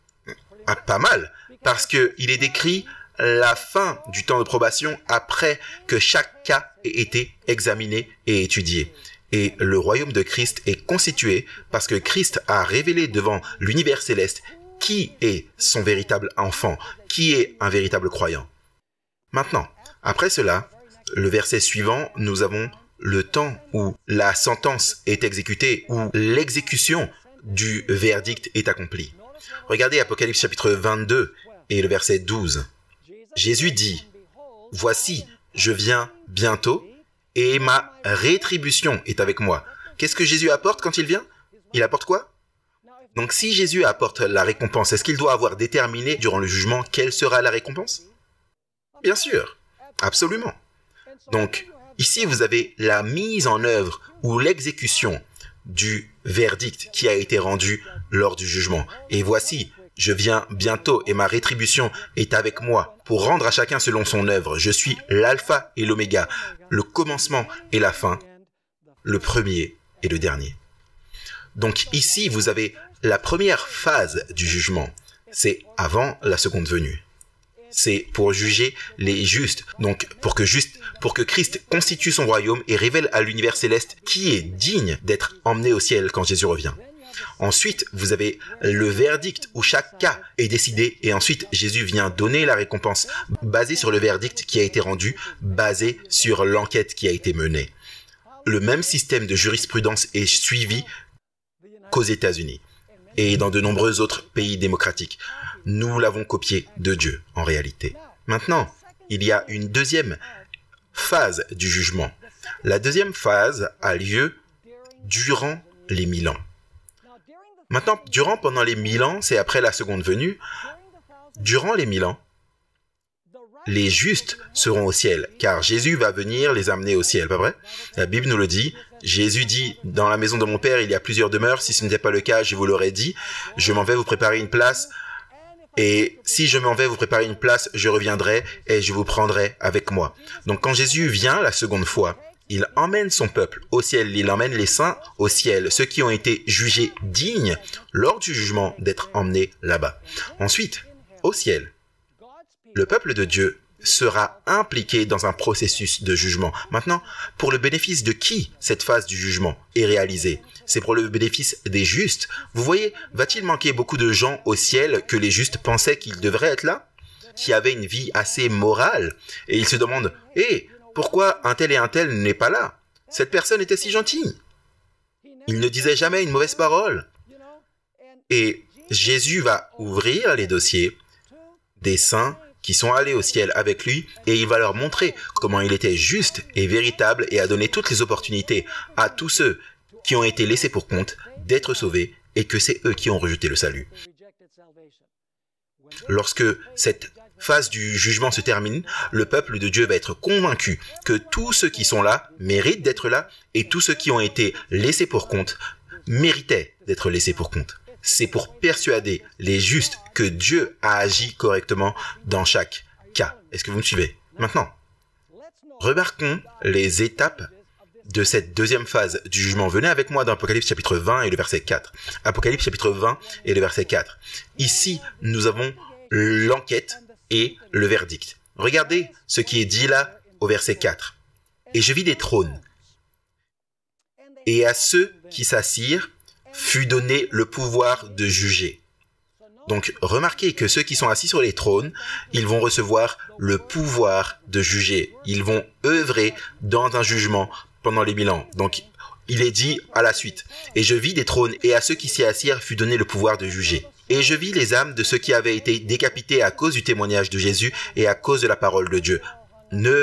Ah, pas mal, parce qu'il est décrit la fin du temps de probation après que chaque cas ait été examiné et étudié. Et le royaume de Christ est constitué parce que Christ a révélé devant l'univers céleste qui est son véritable enfant, qui est un véritable croyant. Maintenant, après cela, le verset suivant, nous avons le temps où la sentence est exécutée, où l'exécution du verdict est accomplie. Regardez Apocalypse chapitre vingt-deux et le verset douze. Jésus dit, « Voici, je viens bientôt et ma rétribution est avec moi. » Qu'est-ce que Jésus apporte quand il vient? Il apporte quoi? Donc si Jésus apporte la récompense, est-ce qu'il doit avoir déterminé durant le jugement quelle sera la récompense? Bien sûr, absolument. Donc, ici, vous avez la mise en œuvre ou l'exécution du verdict qui a été rendu lors du jugement. Et voici, je viens bientôt et ma rétribution est avec moi pour rendre à chacun selon son œuvre. Je suis l'alpha et l'oméga, le commencement et la fin, le premier et le dernier. Donc ici, vous avez la première phase du jugement. C'est avant la seconde venue. C'est pour juger les justes. Donc, pour que, juste, pour que Christ constitue son royaume et révèle à l'univers céleste qui est digne d'être emmené au ciel quand Jésus revient. Ensuite, vous avez le verdict où chaque cas est décidé et ensuite Jésus vient donner la récompense basée sur le verdict qui a été rendu, basé sur l'enquête qui a été menée. Le même système de jurisprudence est suivi qu'aux États-Unis et dans de nombreux autres pays démocratiques. Nous l'avons copié de Dieu, en réalité. Maintenant, il y a une deuxième phase du jugement. La deuxième phase a lieu durant les mille ans. Maintenant, durant pendant les mille ans, c'est après la seconde venue, durant les mille ans, les justes seront au ciel, car Jésus va venir les amener au ciel, pas vrai? La Bible nous le dit. Jésus dit, dans la maison de mon Père, il y a plusieurs demeures. Si ce n'était pas le cas, je vous l'aurais dit. Je m'en vais vous préparer une place. Et si je m'en vais vous préparer une place, je reviendrai et je vous prendrai avec moi. Donc quand Jésus vient la seconde fois, il emmène son peuple au ciel, il emmène les saints au ciel, ceux qui ont été jugés dignes lors du jugement d'être emmenés là-bas. Ensuite, au ciel, le peuple de Dieu sera impliqué dans un processus de jugement. Maintenant, pour le bénéfice de qui cette phase du jugement est réalisée? C'est pour le bénéfice des justes. Vous voyez, va-t-il manquer beaucoup de gens au ciel que les justes pensaient qu'ils devraient être là? Qui avaient une vie assez morale? Et ils se demandent, « Hé, pourquoi un tel et un tel n'est pas là? Cette personne était si gentille. Il ne disait jamais une mauvaise parole. » Et Jésus va ouvrir les dossiers des saints qui sont allés au ciel avec lui et il va leur montrer comment il était juste et véritable et a donné toutes les opportunités à tous ceux qui ont été laissés pour compte d'être sauvés et que c'est eux qui ont rejeté le salut. Lorsque cette phase du jugement se termine, le peuple de Dieu va être convaincu que tous ceux qui sont là méritent d'être là et tous ceux qui ont été laissés pour compte méritaient d'être laissés pour compte. C'est pour persuader les justes que Dieu a agi correctement dans chaque cas. Est-ce que vous me suivez? Maintenant, remarquons les étapes de cette deuxième phase du jugement. Venez avec moi dans Apocalypse chapitre vingt et le verset quatre. Apocalypse chapitre vingt et le verset quatre. Ici, nous avons l'enquête et le verdict. Regardez ce qui est dit là au verset quatre. « Et je vis des trônes, et à ceux qui s'assirent, fut donné le pouvoir de juger. » Donc, remarquez que ceux qui sont assis sur les trônes, ils vont recevoir le pouvoir de juger. Ils vont œuvrer dans un jugement pendant les mille ans. Donc, il est dit à la suite, « Et je vis des trônes, et à ceux qui s'y assirent fut donné le pouvoir de juger. Et je vis les âmes de ceux qui avaient été décapités à cause du témoignage de Jésus et à cause de la parole de Dieu. » Ne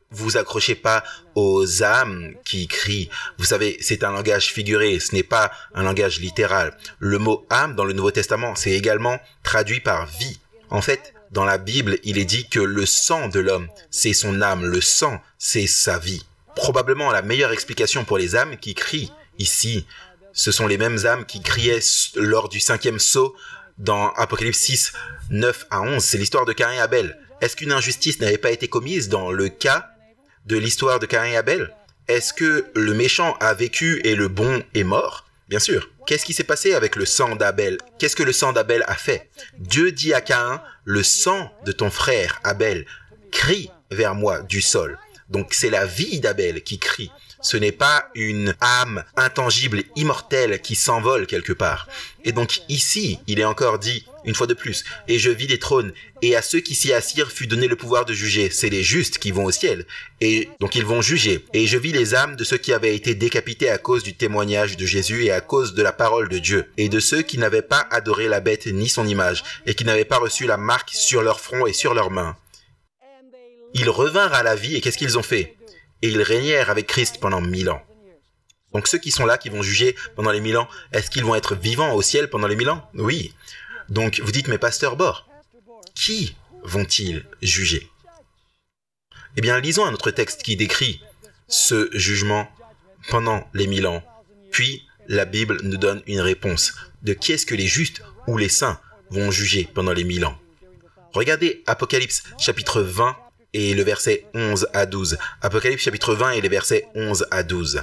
vous accrochez pas aux âmes qui crient. Vous savez, c'est un langage figuré, ce n'est pas un langage littéral. Le mot âme dans le Nouveau Testament, c'est également traduit par vie. En fait, dans la Bible, il est dit que le sang de l'homme, c'est son âme. Le sang, c'est sa vie. Probablement la meilleure explication pour les âmes qui crient ici, ce sont les mêmes âmes qui criaient lors du cinquième sceau dans Apocalypse six, neuf à onze. C'est l'histoire de Caïn et Abel. Est-ce qu'une injustice n'avait pas été commise dans le cas de l'histoire de Caïn et Abel? Est-ce que le méchant a vécu et le bon est mort? Bien sûr. Qu'est-ce qui s'est passé avec le sang d'Abel? Qu'est-ce que le sang d'Abel a fait? Dieu dit à Caïn, le sang de ton frère Abel crie vers moi du sol. Donc c'est la vie d'Abel qui crie. Ce n'est pas une âme intangible, immortelle qui s'envole quelque part. Et donc ici, il est encore dit, une fois de plus, « Et je vis des trônes, et à ceux qui s'y assirent fut donné le pouvoir de juger. » C'est les justes qui vont au ciel. Et donc ils vont juger. « Et je vis les âmes de ceux qui avaient été décapités à cause du témoignage de Jésus et à cause de la parole de Dieu, et de ceux qui n'avaient pas adoré la bête ni son image, et qui n'avaient pas reçu la marque sur leur front et sur leurs mains. » Ils revinrent à la vie, et qu'est-ce qu'ils ont fait? Et ils régnèrent avec Christ pendant mille ans. Donc ceux qui sont là, qui vont juger pendant les mille ans, est-ce qu'ils vont être vivants au ciel pendant les mille ans? Oui. Donc vous dites, mais pasteur Bord, qui vont-ils juger? Eh bien, lisons un autre texte qui décrit ce jugement pendant les mille ans. Puis la Bible nous donne une réponse de qui est-ce que les justes ou les saints vont juger pendant les mille ans. Regardez Apocalypse chapitre vingt, et le verset onze à douze. Apocalypse chapitre vingt et les versets onze à douze.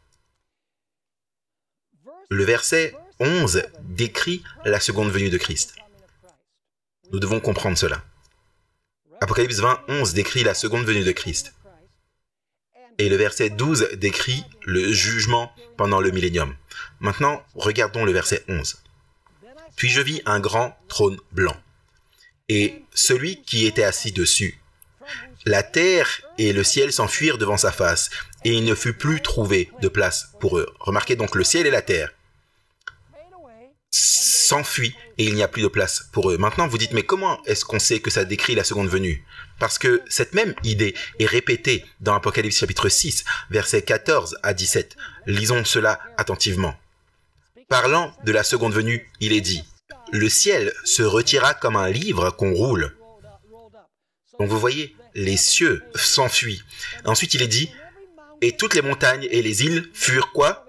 Le verset onze décrit la seconde venue de Christ. Nous devons comprendre cela. Apocalypse vingt, onze décrit la seconde venue de Christ. Et le verset douze décrit le jugement pendant le millénium. Maintenant, regardons le verset onze. « Puis je vis un grand trône blanc, et celui qui était assis dessus. La terre et le ciel s'enfuirent devant sa face, et il ne fut plus trouvé de place pour eux. » Remarquez donc, le ciel et la terre s'enfuient et il n'y a plus de place pour eux. Maintenant, vous dites, mais comment est-ce qu'on sait que ça décrit la seconde venue? Parce que cette même idée est répétée dans Apocalypse chapitre six, versets quatorze à dix-sept. Lisons cela attentivement. Parlant de la seconde venue, il est dit, « Le ciel se retira comme un livre qu'on roule. » Donc vous voyez, les cieux s'enfuient. Ensuite, il est dit, « Et toutes les montagnes et les îles furent quoi?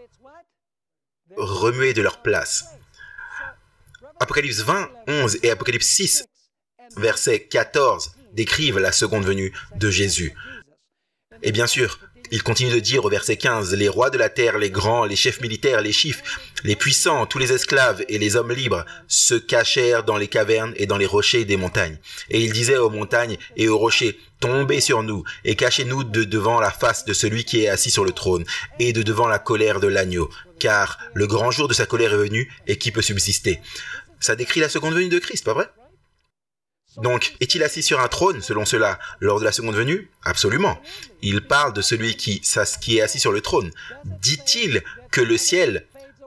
Remuées de leur place. » Apocalypse vingt, onze et Apocalypse six, verset quatorze, décrivent la seconde venue de Jésus. Et bien sûr, il continue de dire au verset quinze, « Les rois de la terre, les grands, les chefs militaires, les chiffres, les puissants, tous les esclaves et les hommes libres se cachèrent dans les cavernes et dans les rochers des montagnes. Et ils disaient aux montagnes et aux rochers, « Tombez sur nous et cachez-nous de devant la face de celui qui est assis sur le trône et de devant la colère de l'agneau, car le grand jour de sa colère est venu et qui peut subsister ?» Ça décrit la seconde venue de Christ, pas vrai? Donc, est-il assis sur un trône, selon cela, lors de la seconde venue? Absolument. Il parle de celui qui, qui est assis sur le trône. Dit-il que le ciel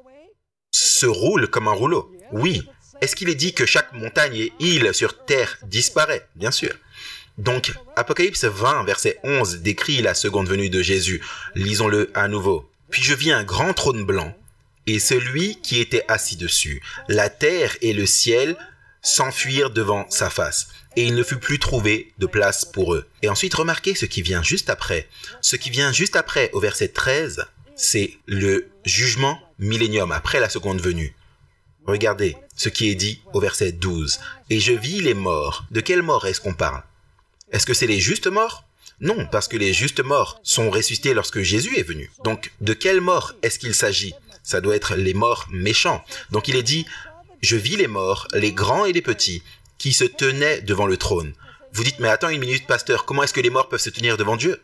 se roule comme un rouleau? Oui. Est-ce qu'il est dit que chaque montagne et île sur terre disparaît? Bien sûr. Donc, Apocalypse vingt, verset onze, décrit la seconde venue de Jésus. Lisons-le à nouveau. « Puis je vis un grand trône blanc, et celui qui était assis dessus. La terre et le ciel s'enfuirent devant sa face, et il ne fut plus trouvé de place pour eux. » Et ensuite, remarquez ce qui vient juste après. Ce qui vient juste après, au verset treize, c'est le jugement millénium, après la seconde venue. Regardez ce qui est dit au verset douze. « Et je vis les morts. » De quelle mort est-ce qu'on parle? Est-ce que c'est les justes morts? Non, parce que les justes morts sont ressuscités lorsque Jésus est venu. Donc, de quelle mort est-ce qu'il s'agit? Ça doit être les morts méchants. Donc il est dit, je vis les morts, les grands et les petits, qui se tenaient devant le trône. Vous dites, mais attends une minute, pasteur, comment est-ce que les morts peuvent se tenir devant Dieu?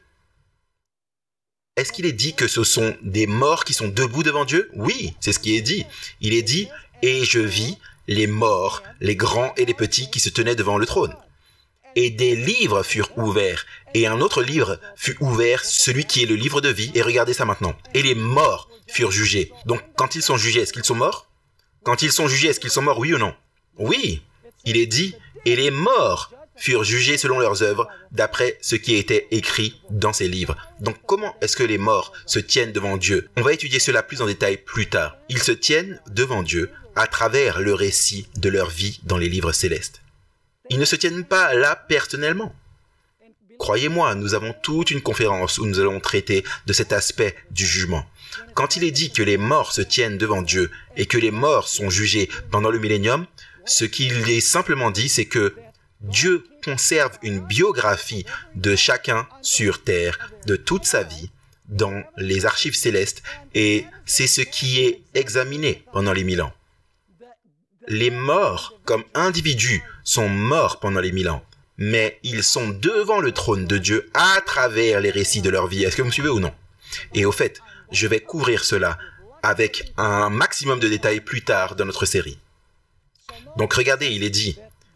Est-ce qu'il est dit que ce sont des morts qui sont debout devant Dieu? Oui, c'est ce qui est dit. Il est dit, et je vis les morts, les grands et les petits qui se tenaient devant le trône. Et des livres furent ouverts, et un autre livre fut ouvert, celui qui est le livre de vie, et regardez ça maintenant. Et les morts furent jugés. Donc, quand ils sont jugés, est-ce qu'ils sont morts? Quand ils sont jugés, est-ce qu'ils sont morts, oui ou non? Oui, il est dit, et les morts furent jugés selon leurs œuvres, d'après ce qui était écrit dans ces livres. Donc comment est-ce que les morts se tiennent devant Dieu? On va étudier cela plus en détail plus tard. Ils se tiennent devant Dieu à travers le récit de leur vie dans les livres célestes. Ils ne se tiennent pas là personnellement. Croyez-moi, nous avons toute une conférence où nous allons traiter de cet aspect du jugement. Quand il est dit que les morts se tiennent devant Dieu et que les morts sont jugés pendant le millénium, ce qu'il est simplement dit, c'est que Dieu conserve une biographie de chacun sur terre, de toute sa vie, dans les archives célestes, et c'est ce qui est examiné pendant les mille ans. Les morts, comme individus, sont morts pendant les mille ans, mais ils sont devant le trône de Dieu à travers les récits de leur vie. Est-ce que vous me suivez ou non? Et au fait, je vais couvrir cela avec un maximum de détails plus tard dans notre série. Donc regardez, il est dit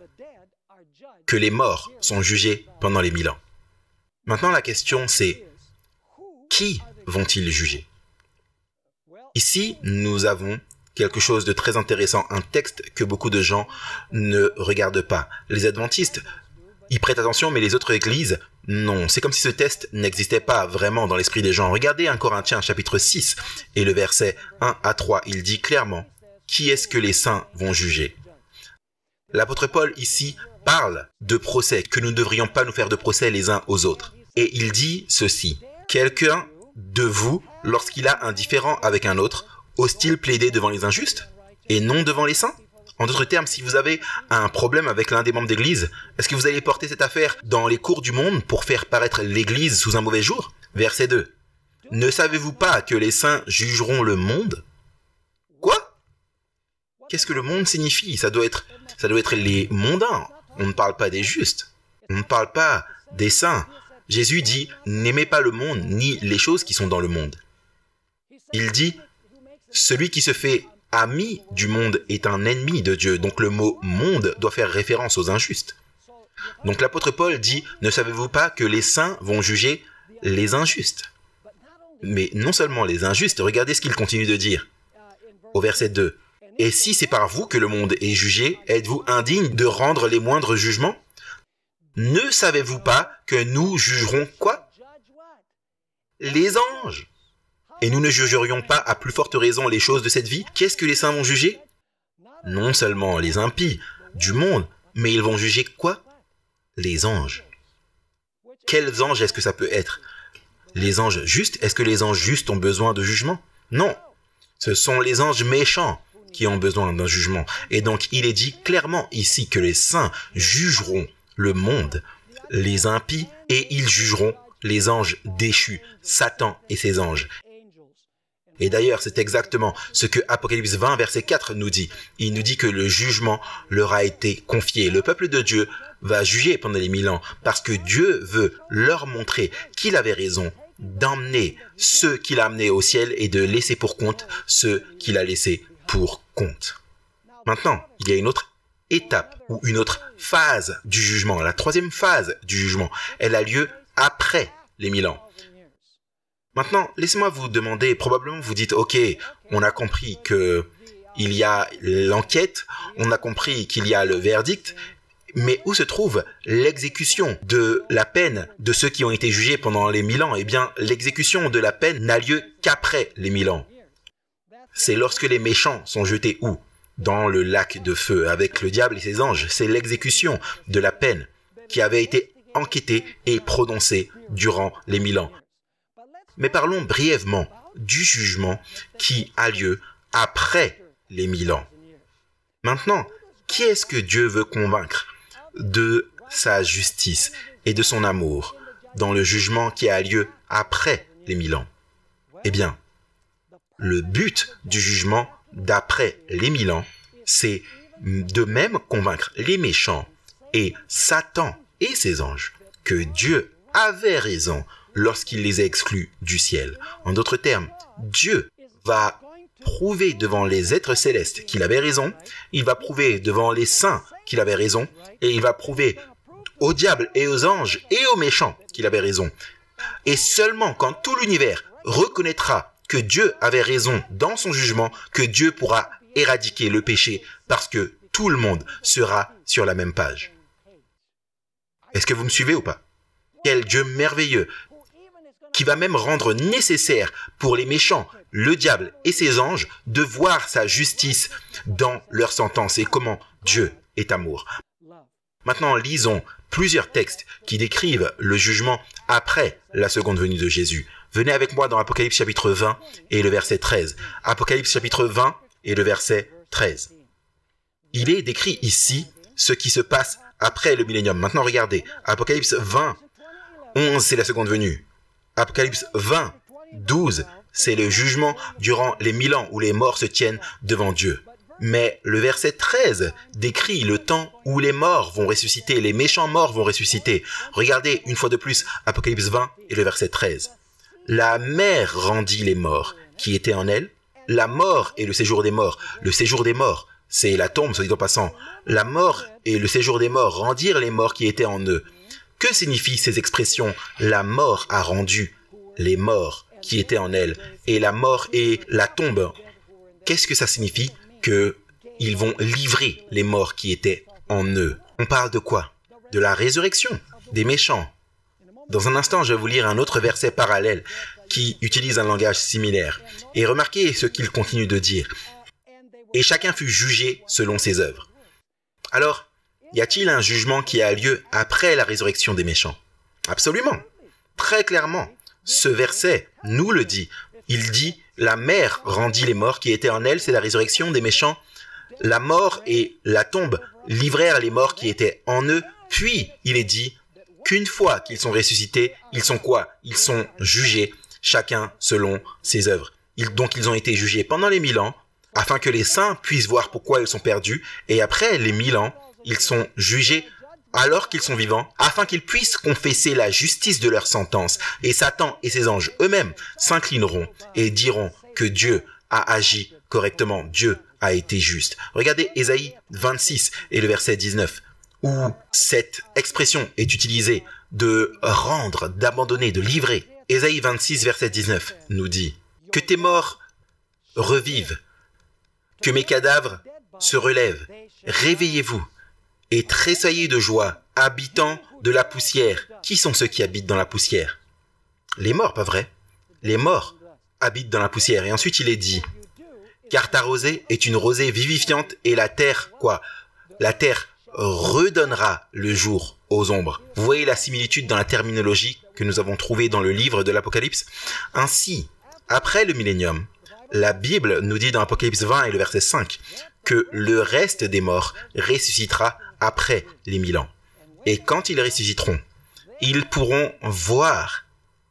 que les morts sont jugés pendant les mille ans. Maintenant, la question c'est, qui vont-ils juger? Ici, nous avons quelque chose de très intéressant, un texte que beaucoup de gens ne regardent pas. Les adventistes y prêtent attention, mais les autres églises, non. C'est comme si ce texte n'existait pas vraiment dans l'esprit des gens. Regardez un Corinthiens chapitre six et le verset un à trois, il dit clairement, qui est-ce que les saints vont juger? L'apôtre Paul ici parle de procès, que nous ne devrions pas nous faire de procès les uns aux autres. Et il dit ceci, quelqu'un de vous, lorsqu'il a un différend avec un autre, ose-t-il plaider devant les injustes et non devant les saints? En d'autres termes, si vous avez un problème avec l'un des membres d'église, est-ce que vous allez porter cette affaire dans les cours du monde pour faire paraître l'église sous un mauvais jour? Verset deux. Ne savez-vous pas que les saints jugeront le monde? Quoi? Qu'est-ce que le monde signifie? Ça doit être, ça doit être les mondains. On ne parle pas des justes. On ne parle pas des saints. Jésus dit, n'aimez pas le monde ni les choses qui sont dans le monde. Il dit, celui qui se fait ami du monde est un ennemi de Dieu. Donc le mot monde doit faire référence aux injustes. Donc l'apôtre Paul dit, ne savez-vous pas que les saints vont juger les injustes? Mais non seulement les injustes, regardez ce qu'il continue de dire. Au verset deux. Et si c'est par vous que le monde est jugé, êtes-vous indigne de rendre les moindres jugements? Ne savez-vous pas que nous jugerons quoi? Les anges. Et nous ne jugerions pas à plus forte raison les choses de cette vie? Qu'est-ce que les saints vont juger? Non seulement les impies du monde, mais ils vont juger quoi? Les anges. Quels anges est-ce que ça peut être? Les anges justes? Est-ce que les anges justes ont besoin de jugement? Non. Ce sont les anges méchants qui ont besoin d'un jugement. Et donc, il est dit clairement ici que les saints jugeront le monde, les impies, et ils jugeront les anges déchus, Satan et ses anges. Et d'ailleurs, c'est exactement ce que Apocalypse vingt, verset quatre nous dit. Il nous dit que le jugement leur a été confié. Le peuple de Dieu va juger pendant les mille ans parce que Dieu veut leur montrer qu'il avait raison d'emmener ceux qu'il a amenés au ciel et de laisser pour compte ceux qu'il a laissés pour compte. Maintenant, il y a une autre étape ou une autre phase du jugement. La troisième phase du jugement, elle a lieu après les mille ans. Maintenant, laissez-moi vous demander, probablement vous dites, ok, on a compris que il y a l'enquête, on a compris qu'il y a le verdict, mais où se trouve l'exécution de la peine de ceux qui ont été jugés pendant les mille ans? Eh bien, l'exécution de la peine n'a lieu qu'après les mille ans. C'est lorsque les méchants sont jetés où? Dans le lac de feu avec le diable et ses anges. C'est l'exécution de la peine qui avait été enquêtée et prononcée durant les mille ans. Mais parlons brièvement du jugement qui a lieu après les mille ans. Maintenant, qui est-ce que Dieu veut convaincre de sa justice et de son amour dans le jugement qui a lieu après les mille ans? Eh bien, le but du jugement d'après les mille ans, c'est de même convaincre les méchants et Satan et ses anges que Dieu avait raison lorsqu'il les a exclus du ciel. En d'autres termes, Dieu va prouver devant les êtres célestes qu'il avait raison, il va prouver devant les saints qu'il avait raison, et il va prouver au diable et aux anges et aux méchants qu'il avait raison. Et seulement quand tout l'univers reconnaîtra que Dieu avait raison dans son jugement, que Dieu pourra éradiquer le péché parce que tout le monde sera sur la même page. Est-ce que vous me suivez ou pas? Quel Dieu merveilleux, qui va même rendre nécessaire pour les méchants, le diable et ses anges, de voir sa justice dans leur sentence et comment Dieu est amour. Maintenant, lisons plusieurs textes qui décrivent le jugement après la seconde venue de Jésus. Venez avec moi dans Apocalypse chapitre vingt et le verset treize. Apocalypse chapitre vingt et le verset treize. Il est décrit ici ce qui se passe après le millénium. Maintenant, regardez. Apocalypse vingt, onze, c'est la seconde venue. Apocalypse vingt, douze, c'est le jugement durant les mille ans où les morts se tiennent devant Dieu. Mais le verset treize décrit le temps où les morts vont ressusciter, les méchants morts vont ressusciter. Regardez une fois de plus Apocalypse vingt et le verset treize. La mer rendit les morts qui étaient en elle. La mort et le séjour des morts. Le séjour des morts, c'est la tombe, soit dit en passant. La mort et le séjour des morts rendirent les morts qui étaient en eux. Que signifient ces expressions? La mort a rendu les morts qui étaient en elle. Et la mort et la tombe. Qu'est-ce que ça signifie? Que ils vont livrer les morts qui étaient en eux. On parle de quoi? De la résurrection des méchants. Dans un instant, je vais vous lire un autre verset parallèle qui utilise un langage similaire. Et remarquez ce qu'il continue de dire. Et chacun fut jugé selon ses œuvres. Alors, y a-t-il un jugement qui a lieu après la résurrection des méchants? Absolument. Très clairement, ce verset nous le dit. Il dit, la mer rendit les morts qui étaient en elle, c'est la résurrection des méchants. La mort et la tombe livrèrent les morts qui étaient en eux. Puis, il est dit qu'une fois qu'ils sont ressuscités, ils sont quoi? Ils sont jugés, chacun selon ses œuvres. Ils, donc, ils ont été jugés pendant les mille ans, afin que les saints puissent voir pourquoi ils sont perdus. Et après les mille ans, ils sont jugés alors qu'ils sont vivants, afin qu'ils puissent confesser la justice de leur sentence. Et Satan et ses anges eux-mêmes s'inclineront et diront que Dieu a agi correctement, Dieu a été juste. Regardez Ésaïe vingt-six et le verset dix-neuf, où cette expression est utilisée de rendre, d'abandonner, de livrer. Ésaïe vingt-six, verset dix-neuf nous dit « Que tes morts revivent, que mes cadavres se relèvent, réveillez-vous. Et tressaillez de joie, habitants de la poussière. » Qui sont ceux qui habitent dans la poussière? Les morts, pas vrai? Les morts habitent dans la poussière. Et ensuite, il est dit, car ta rosée est une rosée vivifiante et la terre, quoi? La terre redonnera le jour aux ombres. Vous voyez la similitude dans la terminologie que nous avons trouvée dans le livre de l'Apocalypse? Ainsi, après le millénium, la Bible nous dit dans Apocalypse vingt et le verset cinq que le reste des morts ressuscitera après les mille ans. Et quand ils ressusciteront, ils pourront voir.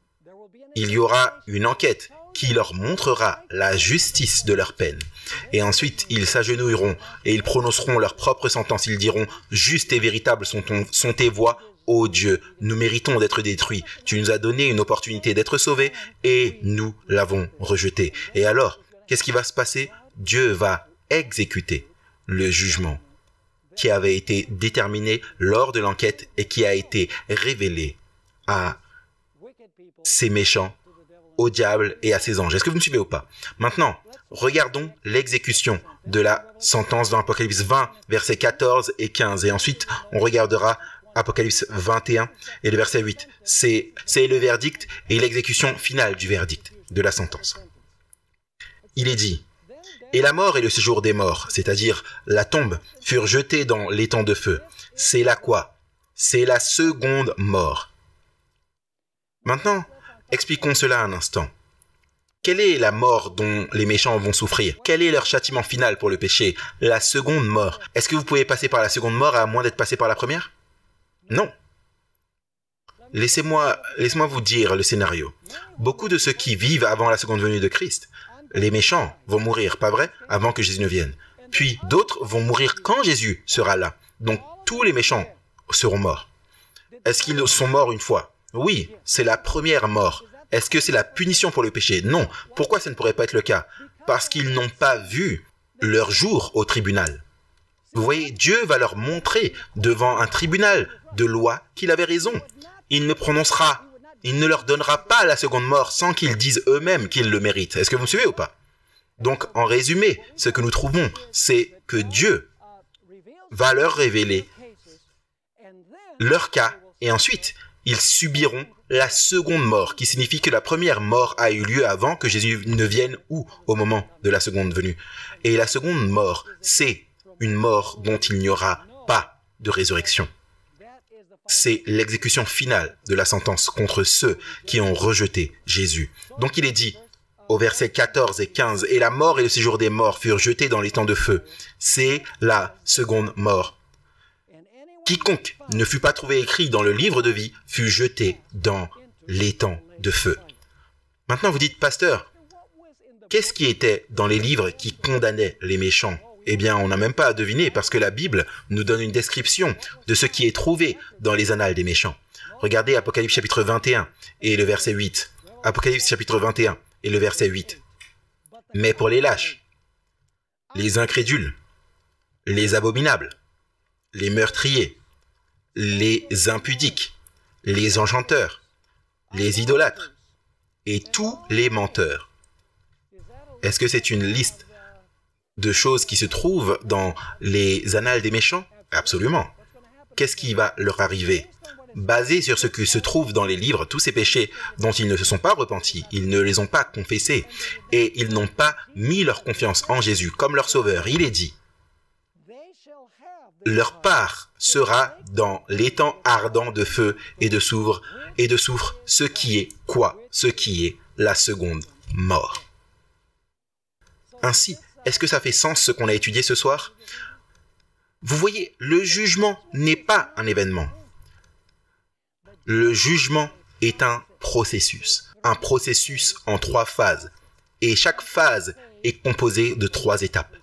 Il y aura une enquête qui leur montrera la justice de leur peine. Et ensuite, ils s'agenouilleront et ils prononceront leur propre sentence. Ils diront, juste et véritable sont, ton, sont tes voies, ô Dieu, nous méritons d'être détruits. Tu nous as donné une opportunité d'être sauvés et nous l'avons rejeté. Et alors, qu'est-ce qui va se passer? Dieu va exécuter le jugement qui avait été déterminé lors de l'enquête et qui a été révélé à ces méchants, au diable et à ses anges. Est-ce que vous me suivez ou pas? Maintenant, regardons l'exécution de la sentence dans Apocalypse vingt, versets quatorze et quinze. Et ensuite, on regardera Apocalypse vingt et un et le verset huit. C'est, c'est le verdict et l'exécution finale du verdict, de la sentence. Il est dit, et la mort et le séjour des morts, c'est-à-dire la tombe, furent jetés dans l'étang de feu. C'est la quoi? C'est la seconde mort. Maintenant, expliquons cela un instant. Quelle est la mort dont les méchants vont souffrir? Quel est leur châtiment final pour le péché? La seconde mort. Est-ce que vous pouvez passer par la seconde mort à moins d'être passé par la première? Non. Laissez-moi, laissez-moi vous dire le scénario. Beaucoup de ceux qui vivent avant la seconde venue de Christ, les méchants vont mourir, pas vrai, avant que Jésus ne vienne. Puis d'autres vont mourir quand Jésus sera là. Donc tous les méchants seront morts. Est-ce qu'ils sont morts une fois? Oui, c'est la première mort. Est-ce que c'est la punition pour le péché? Non. Pourquoi ça ne pourrait pas être le cas? Parce qu'ils n'ont pas vu leur jour au tribunal. Vous voyez, Dieu va leur montrer devant un tribunal de loi qu'il avait raison. Il ne prononcera, il ne leur donnera pas la seconde mort sans qu'ils disent eux-mêmes qu'ils le méritent. Est-ce que vous me suivez ou pas? Donc, en résumé, ce que nous trouvons, c'est que Dieu va leur révéler leur cas Et ensuite, ils subiront la seconde mort, qui signifie que la première mort a eu lieu avant que Jésus ne vienne ou au moment de la seconde venue. Et la seconde mort, c'est une mort dont il n'y aura pas de résurrection. C'est l'exécution finale de la sentence contre ceux qui ont rejeté Jésus. Donc il est dit au verset quatorze et quinze, « Et la mort et le séjour des morts furent jetés dans les temps de feu. » C'est la seconde mort. Quiconque ne fut pas trouvé écrit dans le livre de vie fut jeté dans les temps de feu. Maintenant vous dites, pasteur, qu'est-ce qui était dans les livres qui condamnaient les méchants? Eh bien, on n'a même pas à deviner parce que la Bible nous donne une description de ce qui est trouvé dans les annales des méchants. Regardez Apocalypse chapitre vingt et un et le verset huit. Apocalypse chapitre vingt et un et le verset huit. Mais pour les lâches, les incrédules, les abominables, les meurtriers, les impudiques, les enchanteurs, les idolâtres et tous les menteurs. Est-ce que c'est une liste de choses qui se trouvent dans les annales des méchants? Absolument. Qu'est-ce qui va leur arriver? Basé sur ce qui se trouve dans les livres, tous ces péchés dont ils ne se sont pas repentis, ils ne les ont pas confessés et ils n'ont pas mis leur confiance en Jésus comme leur sauveur. Il est dit, leur part sera dans l'étang ardent de feu et de soufre, et de soufre, ce qui est quoi? Ce qui est la seconde mort. Ainsi, est-ce que ça fait sens ce qu'on a étudié ce soir? Vous voyez, le jugement n'est pas un événement. Le jugement est un processus, un processus en trois phases. Et chaque phase est composée de trois étapes.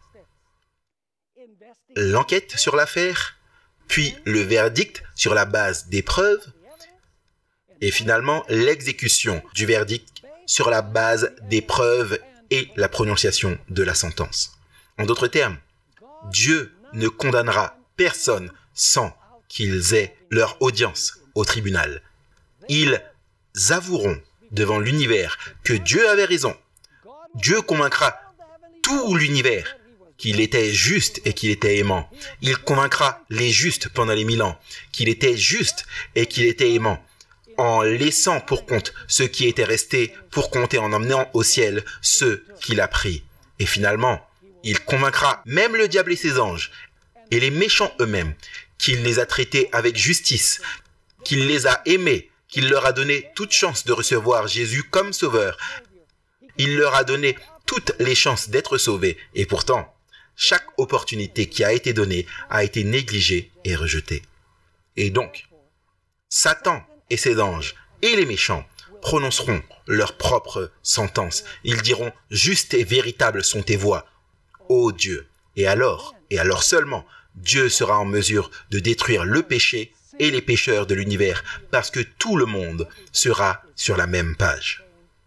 L'enquête sur l'affaire, puis le verdict sur la base des preuves, et finalement l'exécution du verdict sur la base des preuves et la prononciation de la sentence. En d'autres termes, Dieu ne condamnera personne sans qu'ils aient leur audience au tribunal. Ils avoueront devant l'univers que Dieu avait raison. Dieu convaincra tout l'univers qu'il était juste et qu'il était aimant. Il convaincra les justes pendant les mille ans qu'il était juste et qu'il était aimant, en laissant pour compte ceux qui étaient restés pour compte et en emmenant au ciel ceux qu'il a pris. Et finalement, il convaincra même le diable et ses anges, et les méchants eux-mêmes, qu'il les a traités avec justice, qu'il les a aimés, qu'il leur a donné toute chance de recevoir Jésus comme sauveur. Il leur a donné toutes les chances d'être sauvés, et pourtant, chaque opportunité qui a été donnée a été négligée et rejetée. Et donc, Satan et ses anges et les méchants prononceront leur propre sentence. Ils diront « Justes et véritables sont tes voies, ô Dieu ». Et alors, et alors seulement, Dieu sera en mesure de détruire le péché et les pécheurs de l'univers, parce que tout le monde sera sur la même page.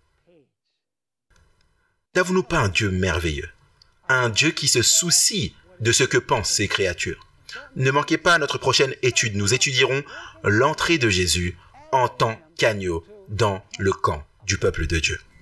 N'avons-nous pas un Dieu merveilleux? Un Dieu qui se soucie de ce que pensent ses créatures. Ne manquez pas notre prochaine étude. Nous étudierons l'entrée de Jésus en tant qu'agneau dans le camp du peuple de Dieu.